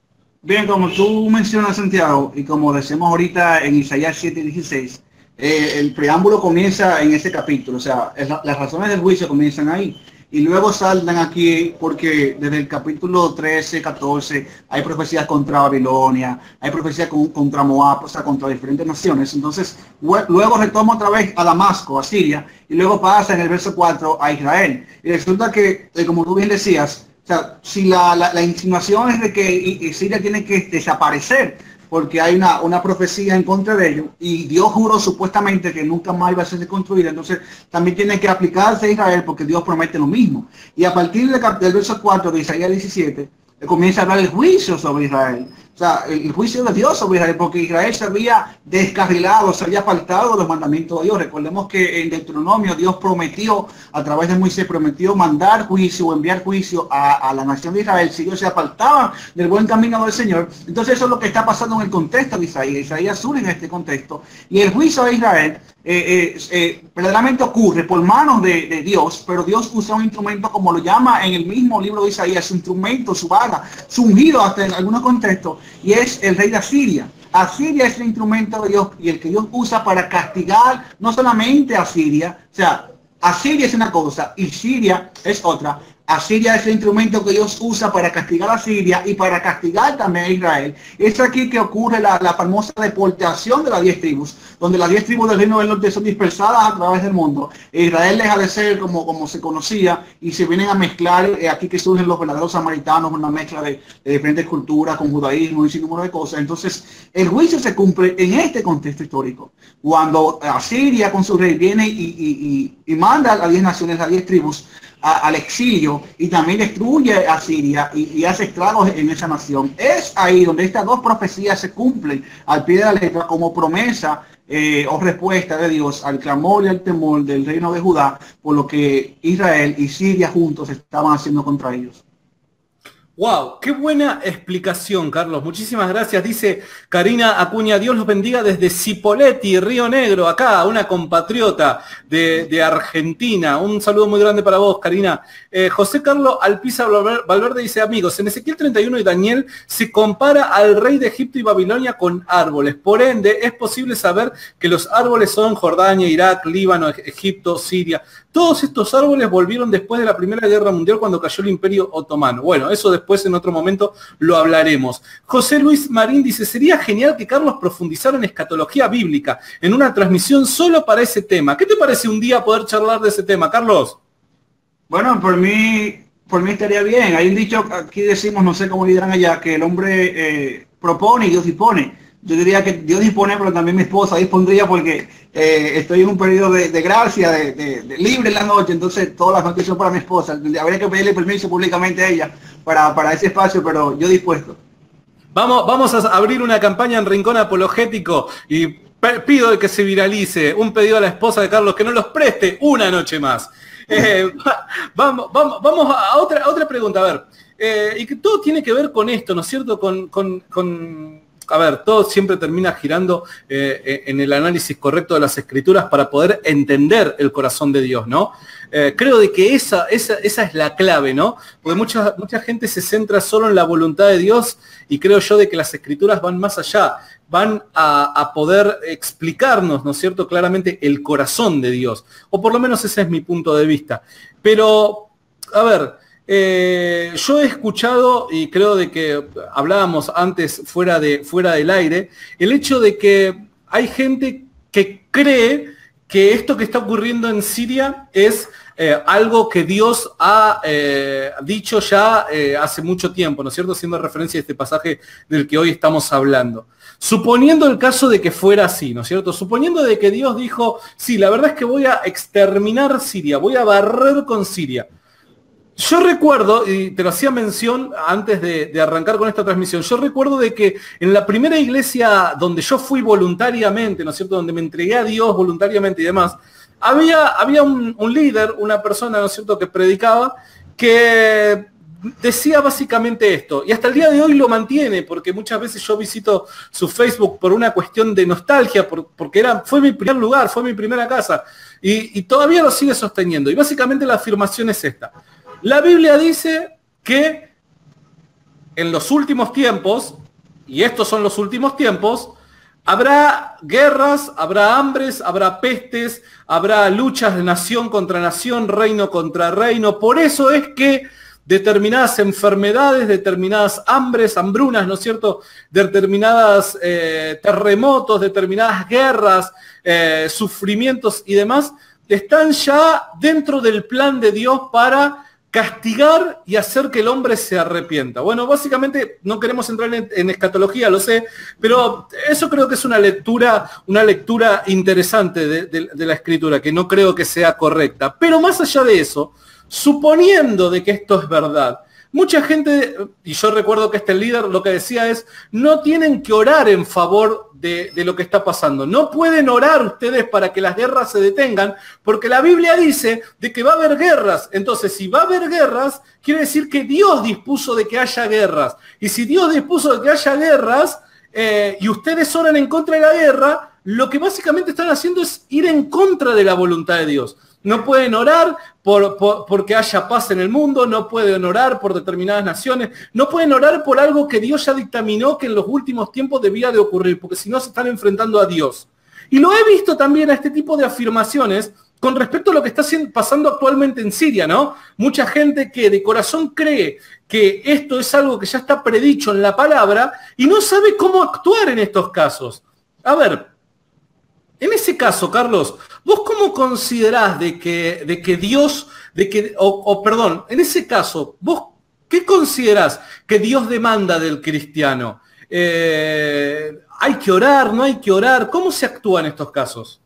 Bien, como tú mencionas, Santiago, y como decimos ahorita en Isaías siete dieciséis, eh, el preámbulo comienza en ese capítulo, o sea, es la, las razones del juicio comienzan ahí. Y luego saltan aquí porque desde el capítulo trece, catorce hay profecías contra Babilonia, hay profecías con, contra Moab, o sea, contra diferentes naciones. Entonces, luego retoma otra vez a Damasco, a Siria, y luego pasa en el verso cuatro a Israel. Y resulta que, eh, como tú bien decías, o sea, si la, la, la insinuación es de que y, y Siria tiene que desaparecer, porque hay una, una profecía en contra de ellos, y Dios juró supuestamente que nunca más iba a ser construida, entonces también tiene que aplicarse a Israel porque Dios promete lo mismo. Y a partir de, del verso cuatro de Isaías diecisiete, comienza a hablar el juicio sobre Israel. O sea, el juicio de Dios sobre Israel, porque Israel se había descarrilado, se había apartado de los mandamientos de Dios. Recordemos que en Deuteronomio Dios prometió, a través de Moisés, prometió mandar juicio o enviar juicio a, a la nación de Israel si ellos se apartaban del buen camino del Señor. Entonces eso es lo que está pasando en el contexto de Isaías. Isaías surge en este contexto. Y el juicio de Israel eh, eh, eh, verdaderamente ocurre por manos de, de Dios, pero Dios usa un instrumento, como lo llama en el mismo libro de Isaías, su instrumento, su vara, su ungido hasta en algunos contextos, y es el rey de Asiria. Asiria es el instrumento de Dios y el que Dios usa para castigar no solamente a Siria, o sea, Asiria es una cosa y Siria es otra. Asiria es el instrumento que Dios usa para castigar a Siria y para castigar también a Israel. Es aquí que ocurre la, la famosa deportación de las diez tribus, donde las diez tribus del reino del norte son dispersadas a través del mundo. Israel deja de ser como, como se conocía y se vienen a mezclar, eh, aquí que surgen los verdaderos samaritanos, una mezcla de, de diferentes culturas con judaísmo y un sinnúmero de cosas. Entonces, el juicio se cumple en este contexto histórico. Cuando Asiria con su rey viene y, y, y, y manda a las diez naciones, a las diez tribus, A, al exilio, y también destruye a Siria y, y hace estragos en esa nación. Es ahí donde estas dos profecías se cumplen al pie de la letra como promesa eh, o respuesta de Dios al clamor y al temor del reino de Judá por lo que Israel y Siria juntos estaban haciendo contra ellos. Wow, qué buena explicación, Carlos. Muchísimas gracias. Dice Karina Acuña, Dios los bendiga desde Cipolletti, Río Negro, acá, una compatriota de, de Argentina. Un saludo muy grande para vos, Karina. Eh, José Carlos Alpiza Valverde dice, amigos, en Ezequiel treinta y uno y Daniel se compara al rey de Egipto y Babilonia con árboles. Por ende, es posible saber que los árboles son Jordania, Irak, Líbano, Egipto, Siria. Todos estos árboles volvieron después de la Primera Guerra Mundial cuando cayó el Imperio Otomano. Bueno, eso después en otro momento lo hablaremos. José Luis Marín dice, sería genial que Carlos profundizara en escatología bíblica, en una transmisión solo para ese tema. ¿Qué te parece un día poder charlar de ese tema, Carlos? Bueno, por mí, por mí estaría bien. Hay un dicho, aquí decimos, no sé cómo dirán allá, que el hombre eh, propone y Dios dispone. Yo diría que Dios dispone, pero también mi esposa dispondría porque eh, estoy en un periodo de, de gracia, de, de, de libre en la noche, entonces todas las noticias son para mi esposa. Habría que pedirle permiso públicamente a ella para, para ese espacio, pero yo dispuesto. Vamos, vamos a abrir una campaña en Rincón Apologético y pido que se viralice un pedido a la esposa de Carlos que no los preste una noche más. Eh, vamos, vamos, vamos a otra, a otra pregunta, a ver. Eh, y que todo tiene que ver con esto, ¿no es cierto? Con... con, con A ver, todo siempre termina girando eh, en el análisis correcto de las escrituras para poder entender el corazón de Dios, ¿no? Eh, creo de que esa, esa, esa es la clave, ¿no? Porque mucha, mucha gente se centra solo en la voluntad de Dios y creo yo de que las escrituras van más allá, van a, a poder explicarnos, ¿no es cierto?, claramente el corazón de Dios, o por lo menos ese es mi punto de vista. Pero, a ver... Eh, yo he escuchado, y creo de que hablábamos antes fuera, de, fuera del aire, el hecho de que hay gente que cree que esto que está ocurriendo en Siria es eh, algo que Dios ha eh, dicho ya eh, hace mucho tiempo, ¿no es cierto? Haciendo referencia a este pasaje del que hoy estamos hablando. Suponiendo el caso de que fuera así, ¿no es cierto? Suponiendo de que Dios dijo, sí, la verdad es que voy a exterminar Siria, voy a barrer con Siria. Yo recuerdo, y te lo hacía mención antes de, de arrancar con esta transmisión, yo recuerdo de que en la primera iglesia donde yo fui voluntariamente, ¿no es cierto?, donde me entregué a Dios voluntariamente y demás, había, había un, un líder, una persona, ¿no es cierto?, que predicaba, que decía básicamente esto, y hasta el día de hoy lo mantiene, porque muchas veces yo visito su Facebook por una cuestión de nostalgia, por, porque era, fue mi primer lugar, fue mi primera casa, y, y todavía lo sigue sosteniendo, y básicamente la afirmación es esta. La Biblia dice que en los últimos tiempos y estos son los últimos tiempos, habrá guerras, habrá hambres, habrá pestes, habrá luchas de nación contra nación, reino contra reino. Por eso es que determinadas enfermedades, determinadas hambres, hambrunas, ¿no es cierto? Determinadas eh, terremotos, determinadas guerras, eh, sufrimientos y demás, están ya dentro del plan de Dios para castigar y hacer que el hombre se arrepienta. Bueno, básicamente no queremos entrar en, en escatología, lo sé, pero eso creo que es una lectura, una lectura interesante de, de, de la Escritura, que no creo que sea correcta. Pero más allá de eso, suponiendo de que esto es verdad, mucha gente, y yo recuerdo que este líder lo que decía es, no tienen que orar en favor de, de lo que está pasando. No pueden orar ustedes para que las guerras se detengan, porque la Biblia dice de que va a haber guerras. Entonces, si va a haber guerras, quiere decir que Dios dispuso de que haya guerras. Y si Dios dispuso de que haya guerras, eh, y ustedes oran en contra de la guerra, lo que básicamente están haciendo es ir en contra de la voluntad de Dios. No pueden orar por, por, porque haya paz en el mundo, no pueden orar por determinadas naciones, no pueden orar por algo que Dios ya dictaminó que en los últimos tiempos debía de ocurrir, porque si no se están enfrentando a Dios. Y lo he visto también a este tipo de afirmaciones con respecto a lo que está pasando actualmente en Siria, ¿no? Mucha gente que de corazón cree que esto es algo que ya está predicho en la palabra y no sabe cómo actuar en estos casos. A ver, en ese caso, Carlos, ¿vos cómo considerás de que, de que Dios, de que, o, o perdón, en ese caso, vos qué considerás que Dios demanda del cristiano? Eh, ¿Hay que orar, no hay que orar? ¿Cómo se actúa en estos casos?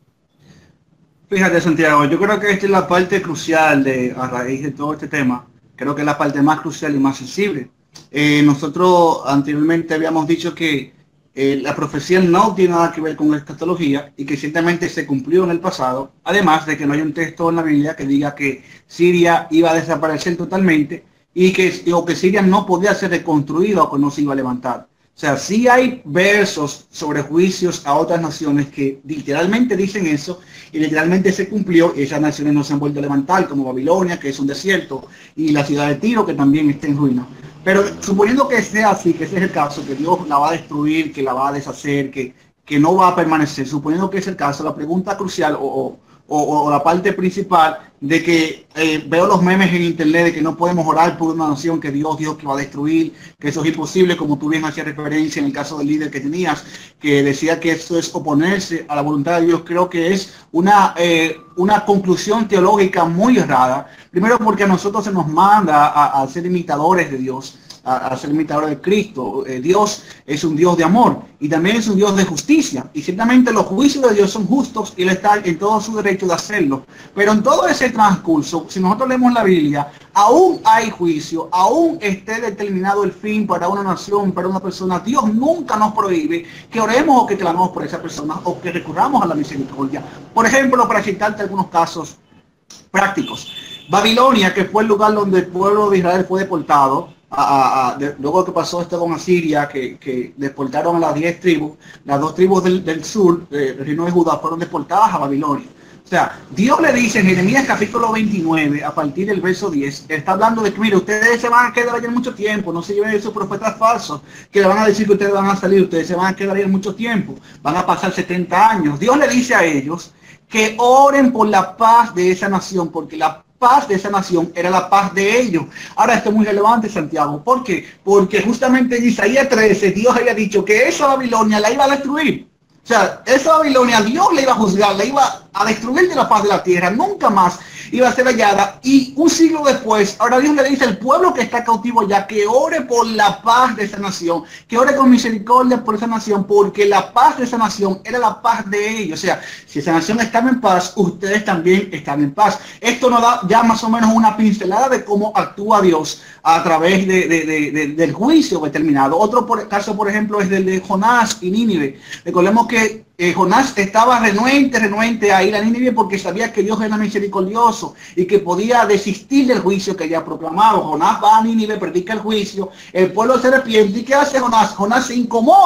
Fíjate, Santiago, yo creo que esta es la parte crucial de, a raíz de todo este tema. Creo que es la parte más crucial y más sensible. Eh, nosotros anteriormente habíamos dicho que Eh, la profecía no tiene nada que ver con la escatología y que ciertamente se cumplió en el pasado, además de que no hay un texto en la Biblia que diga que Siria iba a desaparecer totalmente y que, o que Siria no podía ser reconstruida o que no se iba a levantar. O sea, sí hay versos sobre juicios a otras naciones que literalmente dicen eso y literalmente se cumplió y esas naciones no se han vuelto a levantar, como Babilonia, que es un desierto, y la ciudad de Tiro, que también está en ruina. Pero suponiendo que sea así, que ese es el caso, que Dios la va a destruir, que la va a deshacer, que, que no va a permanecer, suponiendo que es el caso, la pregunta crucial o, o, o la parte principal de que eh, veo los memes en internet de que no podemos orar por una nación que Dios dijo que va a destruir, que eso es imposible, como tú bien hacías referencia en el caso del líder que tenías, que decía que eso es oponerse a la voluntad de Dios. Creo que es una, eh, una conclusión teológica muy errada. Primero porque a nosotros se nos manda a, a ser imitadores de Dios, a, a ser imitadores de Cristo. Eh, Dios es un Dios de amor y también es un Dios de justicia. Y ciertamente los juicios de Dios son justos y Él está en todo su derecho de hacerlo. Pero en todo ese transcurso, si nosotros leemos la Biblia, aún hay juicio, aún esté determinado el fin para una nación, para una persona. Dios nunca nos prohíbe que oremos o que clamemos por esa persona o que recurramos a la misericordia. Por ejemplo, para citarte algunos casos prácticos. Babilonia, que fue el lugar donde el pueblo de Israel fue deportado, a, a, a, de, luego que pasó esto con Asiria, que, que deportaron a las diez tribus, las dos tribus del, del sur, del reino de Judá, fueron deportadas a Babilonia. O sea, Dios le dice en Jeremías capítulo veintinueve, a partir del verso diez, está hablando de que, mire, ustedes se van a quedar allá mucho tiempo, no se lleven esos profetas falsos, que le van a decir que ustedes van a salir, ustedes se van a quedar allá mucho tiempo, van a pasar setenta años. Dios le dice a ellos que oren por la paz de esa nación, porque la paz de esa nación era la paz de ellos. Ahora esto es muy relevante, Santiago. ¿Por qué? Porque justamente en Isaías trece Dios había dicho que esa Babilonia la iba a destruir. O sea, esa Babilonia Dios le iba a juzgar, la iba a destruir de la faz de la tierra, nunca más iba a ser hallada. Y un siglo después, ahora Dios le dice al pueblo que está cautivo ya que ore por la paz de esa nación, que ore con misericordia por esa nación, porque la paz de esa nación era la paz de ellos. O sea, si esa nación estaba en paz, ustedes también están en paz. Esto nos da ya más o menos una pincelada de cómo actúa Dios a través de, de, de, de, del juicio determinado. Otro por, caso, por ejemplo, es del de Jonás y Nínive. Recordemos que eh, Jonás estaba renuente, renuente a ir a Nínive porque sabía que Dios era misericordioso y que podía desistir del juicio que había proclamado. Jonás va a Nínive, predica el juicio, el pueblo se arrepiente. ¿Y qué hace Jonás? Jonás se incomoda.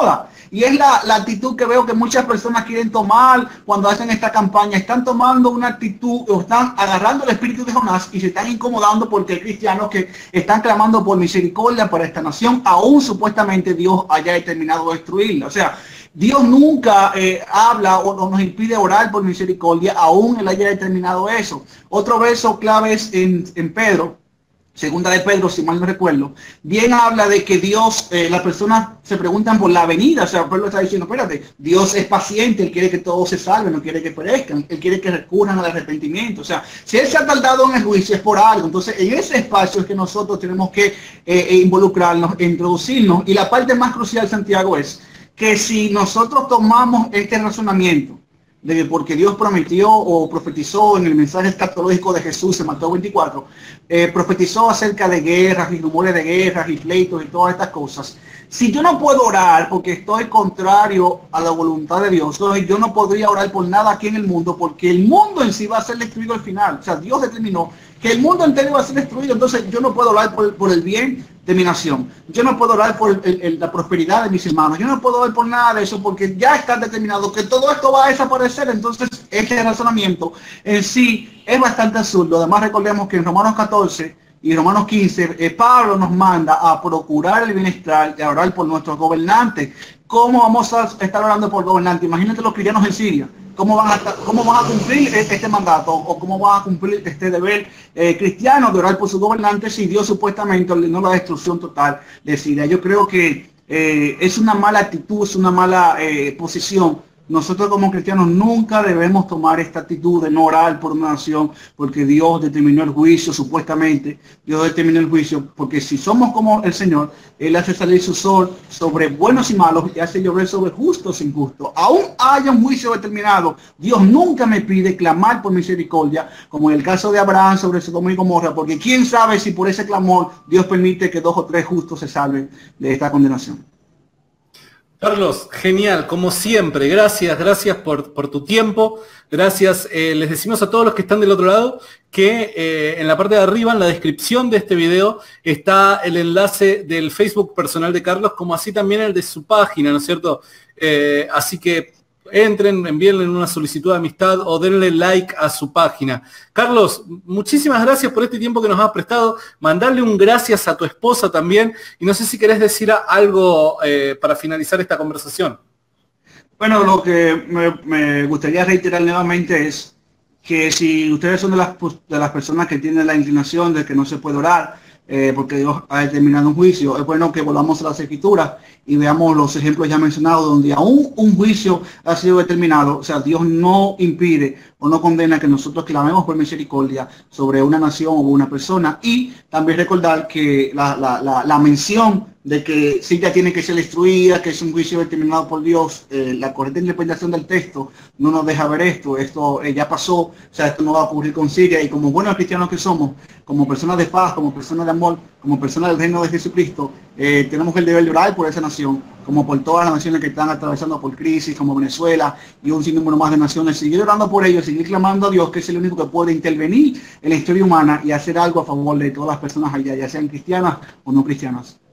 Y es la, la actitud que veo que muchas personas quieren tomar cuando hacen esta campaña. Están tomando una actitud o están agarrando el espíritu de Jonás y se están incomodando porque hay cristianos que están clamando por misericordia para esta nación, aún supuestamente Dios haya determinado destruirla. O sea, Dios nunca eh, habla o, o nos impide orar por misericordia, aún Él haya determinado eso. Otro verso clave es en, en Pedro, segunda de Pedro, si mal no recuerdo, bien habla de que Dios, eh, las personas se preguntan por la venida. O sea, Pedro está diciendo, espérate, Dios es paciente, Él quiere que todos se salven, no quiere que perezcan, Él quiere que recurran al arrepentimiento. O sea, si Él se ha tardado en el juicio es por algo. Entonces, en ese espacio es que nosotros tenemos que eh, involucrarnos, introducirnos. Y la parte más crucial, Santiago, es que si nosotros tomamos este razonamiento, de que porque Dios prometió o profetizó en el mensaje escatológico de Jesús en Mateo veinticuatro, eh, profetizó acerca de guerras y rumores de guerras y pleitos y todas estas cosas. Si yo no puedo orar porque estoy contrario a la voluntad de Dios, entonces yo no podría orar por nada aquí en el mundo, porque el mundo en sí va a ser destruido al final. O sea, Dios determinó que el mundo entero va a ser destruido, entonces yo no puedo orar por, por el bien de mi nación. Yo no puedo orar por el, el, la prosperidad de mis hermanos. Yo no puedo orar por nada de eso porque ya está determinado que todo esto va a desaparecer. Entonces, este razonamiento en sí es bastante absurdo. Además, recordemos que en Romanos catorce y Romanos quince, eh, Pablo nos manda a procurar el bienestar y a orar por nuestros gobernantes. ¿Cómo vamos a estar orando por gobernantes? Imagínate los cristianos en Siria. ¿Cómo van, a, ¿Cómo van a cumplir este mandato? ¿O cómo van a cumplir este deber eh, cristiano de orar por sus gobernantes si Dios supuestamente ordenó la destrucción total de Siria? Yo creo que eh, es una mala actitud, es una mala eh, posición. Nosotros como cristianos nunca debemos tomar esta actitud de no orar por una nación porque Dios determinó el juicio, supuestamente. Dios determinó el juicio porque si somos como el Señor, Él hace salir su sol sobre buenos y malos y hace llover sobre justos e injustos. Aún haya un juicio determinado, Dios nunca me pide clamar por misericordia, como en el caso de Abraham sobre Sodoma y Gomorra, porque quién sabe si por ese clamor Dios permite que dos o tres justos se salven de esta condenación. Carlos, genial, como siempre, gracias, gracias por, por tu tiempo, gracias, eh, les decimos a todos los que están del otro lado que eh, en la parte de arriba, en la descripción de este video, está el enlace del Facebook personal de Carlos, como así también el de su página, ¿no es cierto? Eh, así que entren, envíenle una solicitud de amistad o denle like a su página. Carlos, muchísimas gracias por este tiempo que nos has prestado. Mandarle un gracias a tu esposa también. Y no sé si querés decir algo eh, para finalizar esta conversación. Bueno, lo que me, me gustaría reiterar nuevamente es que si ustedes son de las, de las personas que tienen la inclinación de que no se puede orar, Eh, porque Dios ha determinado un juicio, es bueno que volvamos a las escrituras y veamos los ejemplos ya mencionados donde aún un juicio ha sido determinado. O sea, Dios no impide o no condena que nosotros clamemos por misericordia sobre una nación o una persona. Y también recordar que la, la, la, la mención de que Siria tiene que ser destruida, que es un juicio determinado por Dios, eh, la correcta interpretación del texto no nos deja ver esto, esto eh, ya pasó, o sea, esto no va a ocurrir con Siria. Y como buenos cristianos que somos, como personas de paz, como personas de amor, como personas del reino de Jesucristo, eh, tenemos el deber de orar por esa nación, como por todas las naciones que están atravesando por crisis, como Venezuela y un sinnúmero más de naciones. Seguir orando por ellos, seguir clamando a Dios, que es el único que puede intervenir en la historia humana y hacer algo a favor de todas las personas allá, ya sean cristianas o no cristianas.